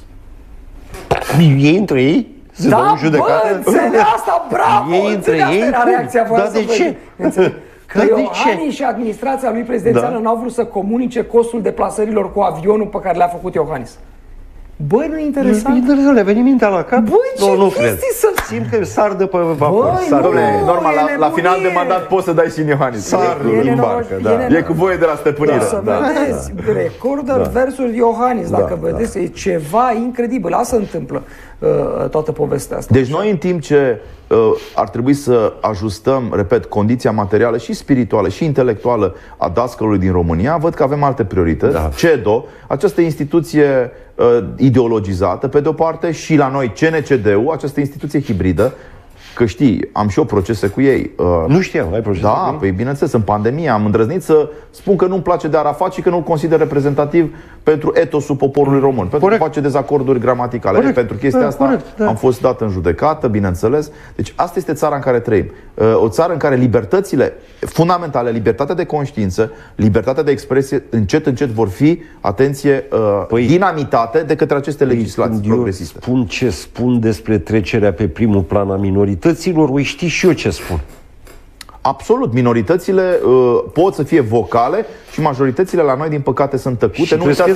Ei între ei? Da, bă, înțeleg asta, bravo! Ei între ei? Dar de ce? Că Iohannis și administrația lui prezidențială n-au vrut să comunice costul deplasărilor cu avionul pe care le-a făcut Iohannis. Băi, nu e interesant? E interesant, le-a venit mintea la cap? Băi, ce chestii să... Simt că sar de pe vapor. Normal, la final de mandat poți să dai și în Iohannis. Sar în barcă, e cu voie de la stăpânire. Să vedeți, Recorder versus Iohannis, dacă vedeți, e ceva incredibil. Asta se întâmplă toată povestea asta. Deci noi, în timp ce ar trebui să ajustăm, repet, condiția materială și spirituală și intelectuală a dascălului din România, văd că avem alte priorități. CEDO, această instituție ideologizată, pe de-o parte, și la noi CNCD-ul, această instituție hibridă, că știi, am și eu procese cu ei. Nu știam, ai procese cu ei? Păi bineînțeles, în pandemie am îndrăznit să spun că nu-mi place de Arafat și că nu-l consider reprezentativ pentru etosul poporului român. Pentru că face dezacorduri gramaticale. Pentru chestia asta am fost dat în judecată, bineînțeles. Deci asta este țara în care trăim. O țară în care libertățile fundamentale, libertatea de conștiință, libertatea de expresie, încet vor fi, atenție, dinamitate de către aceste legislații progresiste. Spun ce spun despre trecerea pe primul plan a minorităților, voi ști și eu ce spun. Absolut, minoritățile pot să fie vocale și majoritățile la noi, din păcate, sunt tăcute. Nu uitați,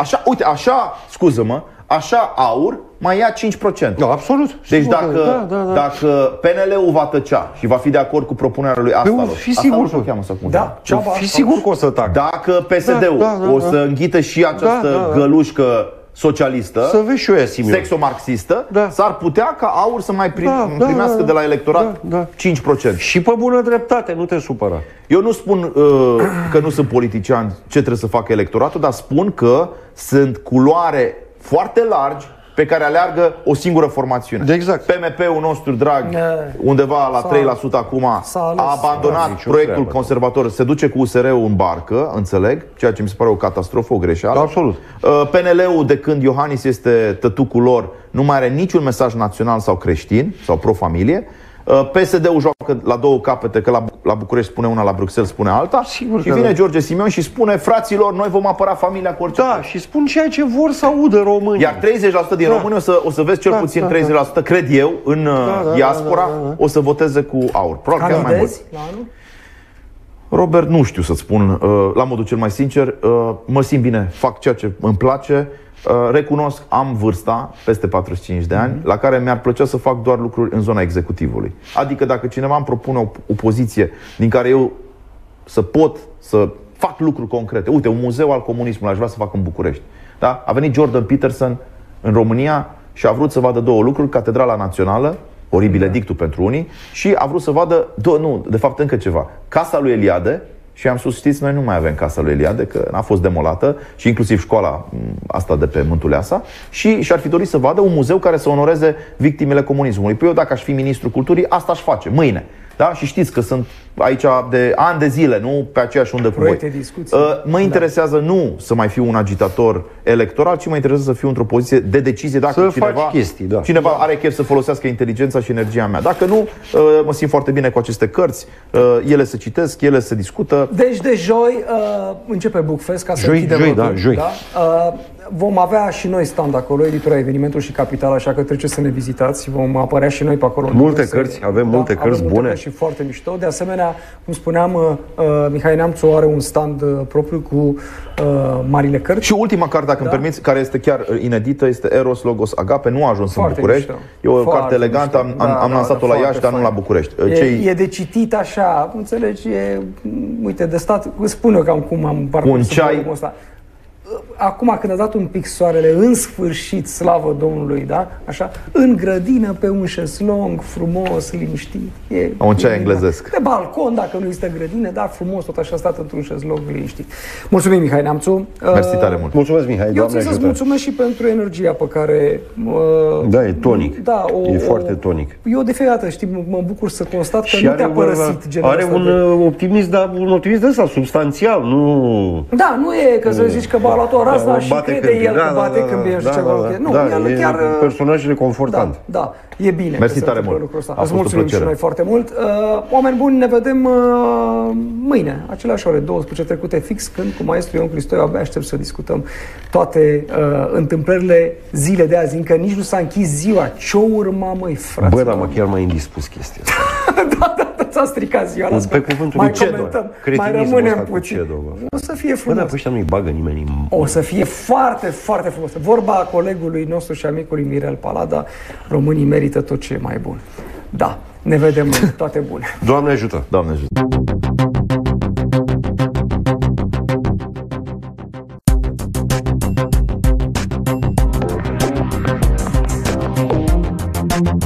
așa AUR mai ia 5%. Da, absolut. Deci dacă PNL-ul va tăcea și va fi de acord cu propunerea lui Astalov, fi sigur că o să tacă. Dacă PSD-ul o să înghită și această gălușcă socialistă, să vezi și eu, sexomarxistă, s-ar putea ca AUR să mai primească de la electorat 5%. Și pe bună dreptate, nu te supăra. Eu nu spun că nu sunt politiciani ce trebuie să facă electoratul, dar spun că sunt culoare foarte largi pe care aleargă o singură formațiune. Exact. PMP-ul nostru drag, undeva la 3% acum, a abandonat proiectul conservator, se duce cu USR-ul în barcă, înțeleg, ceea ce mi se pare o catastrofă, o greșeală. Absolut. PNL-ul, de când Iohannis este tătucul lor, nu mai are niciun mesaj național sau creștin sau pro-familie. PSD-ul joacă la două capete, că la București spune una, la Bruxelles spune alta. Sigur și vine George Simion și spune: fraților, noi vom apăra familia cu orice. Și spun ceea ce vor să audă românii. Iar 30% din români o să vezi cel puțin 30%, cred eu, în diaspora, o să voteze cu AUR. Probabil mai mulți. Robert, nu știu să-ți spun, la modul cel mai sincer, mă simt bine, fac ceea ce îmi place. Recunosc, am vârsta, peste 45 de ani, la care mi-ar plăcea să fac doar lucruri în zona executivului. Adică dacă cineva îmi propune o poziție din care eu să pot să fac lucruri concrete. Uite, un muzeu al comunismului aș vrea să fac în București. Da? A venit Jordan Peterson în România și a vrut să vadă două lucruri: Catedrala Națională, oribil edictul pentru unii, și a vrut să vadă, de fapt încă ceva, Casa lui Eliade. Și am spus, știți, noi nu mai avem Casa lui Eliade, că a fost demolată, și inclusiv școala asta de pe Mântuleasa, și și-ar fi dorit să vadă un muzeu care să onoreze victimele comunismului. Păi eu, dacă aș fi ministrul culturii, asta aș face, mâine. Da? Și știți că sunt aici de ani de zile, nu pe aceeași undă cu voi. Mă interesează nu să mai fiu un agitator electoral, ci mă interesează să fiu într-o poziție de decizie dacă cineva are chef să folosească inteligența și energia mea. Dacă nu, mă simt foarte bine cu aceste cărți, ele se citesc, ele se discută. Deci de joi începe Bookfest, ca să închidem joi. Vom avea și noi stand acolo, editura Evenimentul și Capital, așa că treceți să ne vizitați. Vom apărea și noi pe acolo. Multe cărți, avem multe cărți bune și foarte mișto. De asemenea, cum spuneam, Mihai Neamțu are un stand propriu cu marile cărți. Și ultima carte, dacă îmi permiți, care este chiar inedită, este Eros Logos Agape. Nu a ajuns foarte în București. Mișto. E o carte elegantă, am lansat-o la Iași, dar nu la București. E de citit așa, înțelegi? Uite, de stat, spun eu cam cum am parcurs un ceai. Acum când a dat un pic soarele, în sfârșit, slavă Domnului, da? Așa, în grădină, pe un șezlong, frumos, liniștit. Un ceai englezesc. Pe balcon, dacă nu există grădină, dar frumos, tot așa stat într-un șezlong liniștit. Mulțumim, Mihai Neamțu. Mersi tare mult. Mulțumesc, Mihai. Eu țin să-ți mulțumesc și pentru energia pe care... Da, e tonic. Da, e foarte tonic. Eu de fiecare dată, știi, mă bucur să constat că nu te-a părăsit genul ăsta. Are un optimism, dar un optimism de ăsta, substanțial, nu... Da, nu e că să zici că a luat o razna și crede el că bate când bine și ceva. Nu, el chiar... un personaj reconfortant. Da, e bine. Mersi tare mult. Îți mulțumim și noi foarte mult. Oameni buni, ne vedem mâine, aceleași ore, 12 trecute fix, când cu maestru Ion Cristoiu abia aștept să discutăm toate întâmplările zile de azi. Încă nici nu s-a închis ziua. Ce urma, măi, frate? Bă, dar mă chiar m-a indispus chestia asta. Da, ți-a stricat ziua. Pe cuvântul mai comentăm, mai rămânem puțin. O să fie frumos. Bă, dar ăștia nu-i bagă nimeni. O să fie foarte, foarte frumos. Vorba colegului nostru și amicului Mirel Palada, românii merită tot ce e mai bun. Da, ne vedem toate bune. Doamne ajută! Doamne ajută!